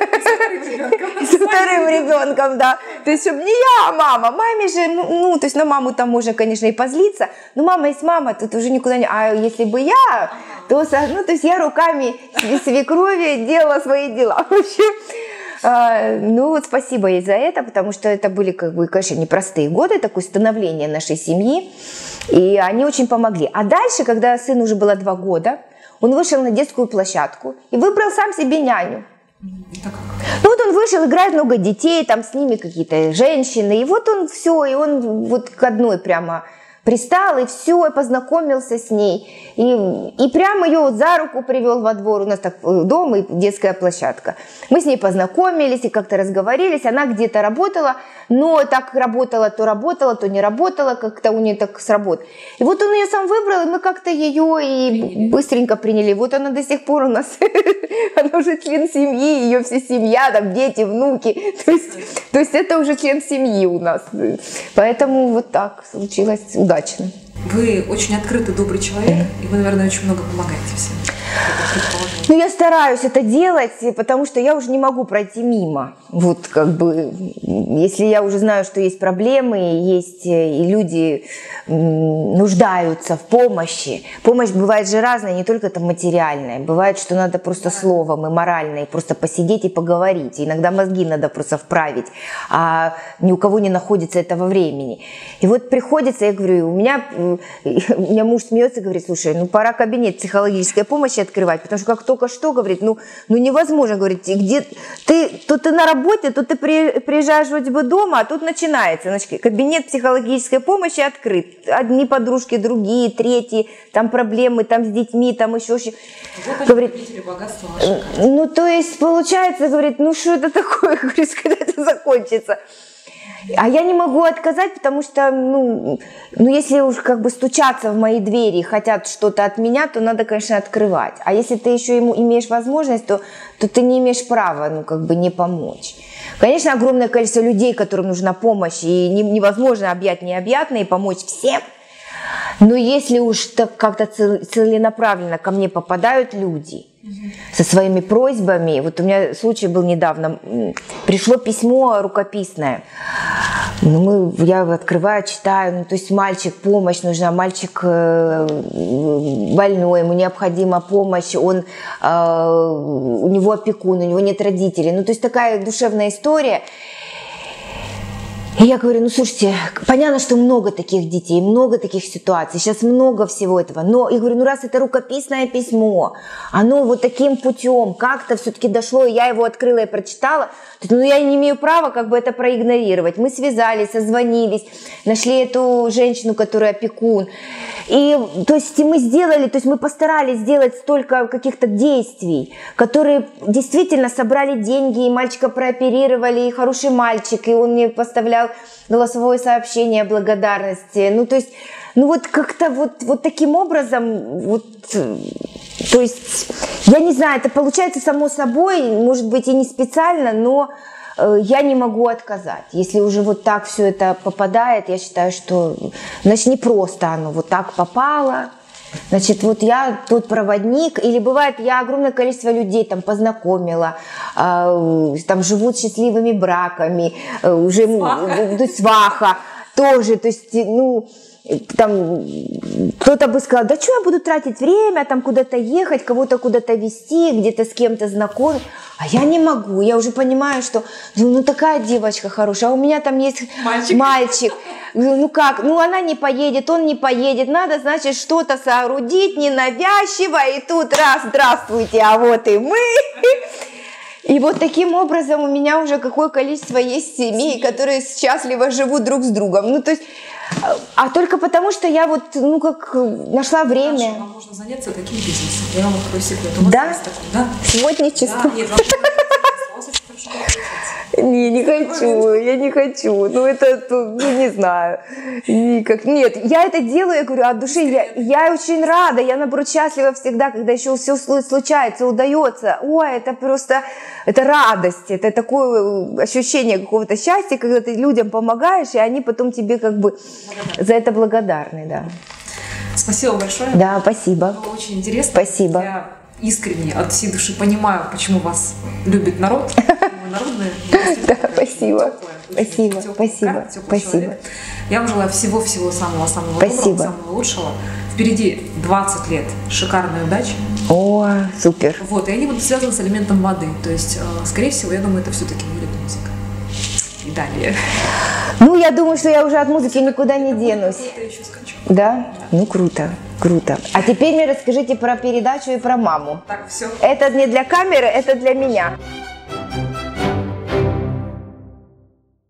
с вторым ребенком, да. То есть, чтобы не я, а мама. Маме же, ну, ну, то есть на маму там можно, конечно, и позлиться, но мама есть мама, тут уже никуда не... А если бы я, то, ну, то есть я руками свекрови делала свои дела. В общем, ну вот спасибо ей за это, потому что это были, как бы, конечно, непростые годы, такое становление нашей семьи, и они очень помогли. А дальше, когда сыну уже было два года, он вышел на детскую площадку и выбрал сам себе няню. Ну вот он вышел, играет много детей, там с ними какие-то женщины, и вот он все, и он вот к одной прямо пристал, и все, и познакомился с ней, и, и прямо ее вот за руку привел во двор, у нас так дом и детская площадка. Мы с ней познакомились и как-то разговорились, она где-то работала, но так работала, то работала, то не работала, как-то у нее так сработало. И вот он ее сам выбрал, и мы как-то ее и быстренько приняли. Вот она до сих пор у нас, она уже член семьи, ее вся семья, там дети, внуки, то есть, то есть это уже член семьи у нас. Поэтому вот так случилось удачно. Вы очень открытый, добрый человек, и вы, наверное, очень много помогаете всем. Ну, я стараюсь это делать, потому что я уже не могу пройти мимо. Вот как бы, если я уже знаю, что есть проблемы, есть и люди нуждаются в помощи. Помощь бывает же разная, не только это материальная. Бывает, что надо просто словом и морально, и просто посидеть и поговорить. Иногда мозги надо просто вправить, а ни у кого не находится этого времени. И вот приходится, я говорю, у меня, у меня муж смеется и говорит, слушай, ну пора кабинет психологической помощи открывать, потому что как только что, говорит, ну, ну невозможно, говорит, где ты, то ты на работе, то ты при, приезжаешь вроде бы дома, а тут начинается, значит, кабинет психологической помощи открыт, одни подружки, другие, третьи, там проблемы, там с детьми, там еще, вот говорит, богатство ну то есть получается, говорит, ну что это такое, говорит, когда это закончится. А я не могу отказать, потому что, ну, ну, если уж как бы стучаться в мои двери, хотят что-то от меня, то надо, конечно, открывать. А если ты еще ему имеешь возможность, то, то ты не имеешь права, ну, как бы не помочь. Конечно, огромное количество людей, которым нужна помощь, и не, невозможно объять необъятное и помочь всем. Но если уж так как-то целенаправленно ко мне попадают люди со своими просьбами, вот у меня случай был недавно, пришло письмо рукописное, ну, мы, я открываю, читаю, ну, то есть мальчик, помощь нужна, мальчик э, больной, ему необходима помощь, он, э, у него опекун, у него нет родителей, ну то есть такая душевная история. И я говорю, ну слушайте, понятно, что много таких детей, много таких ситуаций, сейчас много всего этого, но я говорю, ну раз это рукописное письмо, оно вот таким путем как-то все-таки дошло, и я его открыла и прочитала, то, ну я не имею права как бы это проигнорировать. Мы связались, созвонились, нашли эту женщину, которая опекун, и то есть мы сделали, то есть мы постарались сделать столько каких-то действий, которые действительно собрали деньги, и мальчика прооперировали, и хороший мальчик, и он мне поставлял голосовое сообщение благодарности. Ну, то есть, ну вот как-то вот, вот таким образом, вот, то есть, я не знаю, это получается само собой, может быть и не специально, но э, я не могу отказать. Если уже вот так все это попадает, я считаю, что, значит, не просто оно вот так попало. Значит, вот я тот проводник, или бывает, я огромное количество людей там познакомила, э, там живут счастливыми браками, э, уже сваха. сваха тоже, то есть, ну, там кто-то бы сказал, да что я буду тратить время, там куда-то ехать, кого-то куда-то везти, где-то с кем-то знакомить. А я не могу, я уже понимаю, что ну, ну такая девочка хорошая, а у меня там есть мальчик. мальчик. Ну как, ну она не поедет, он не поедет, надо, значит, что-то соорудить ненавязчиво, и тут раз, здравствуйте, а вот и мы. И вот таким образом у меня уже какое количество есть семей, которые счастливо живут друг с другом. Ну, то есть, а только потому, что я вот, ну, как нашла время. Дальше вам можно заняться таким бизнесом. Я вам открою секрет. У вас Да? есть такой, да? Сводничество. Да, нет, вам у вас очень хорошо получается. Не, не хочу, я не хочу. Ну, это, ну, не знаю. Никак. Нет, я это делаю, я говорю, от души. Я, я очень рада, я, наоборот, счастлива всегда, когда еще все случается, удается. Ой, это просто, это радость, это такое ощущение какого-то счастья, когда ты людям помогаешь, и они потом тебе как бы за это благодарны, да. Спасибо большое. Да, спасибо. Было очень интересно. Спасибо. Я искренне от всей души понимаю, почему вас любит народ. Вы народные. Да, спасибо. Спасибо, спасибо, спасибо. Я вам желаю всего-всего самого-самого Спасибо. доброго, самого лучшего. Впереди двадцать лет шикарной удачи. О, супер. Вот, и они будут связаны с элементом воды. То есть, э, скорее всего, я думаю, это все-таки будет музыка. И далее. Ну, я думаю, что я уже от музыки никуда не денусь. Это еще скачу. Да? Ну, круто, круто. А теперь мне расскажите про передачу и про маму. Так, все. Это не для камеры, это для меня.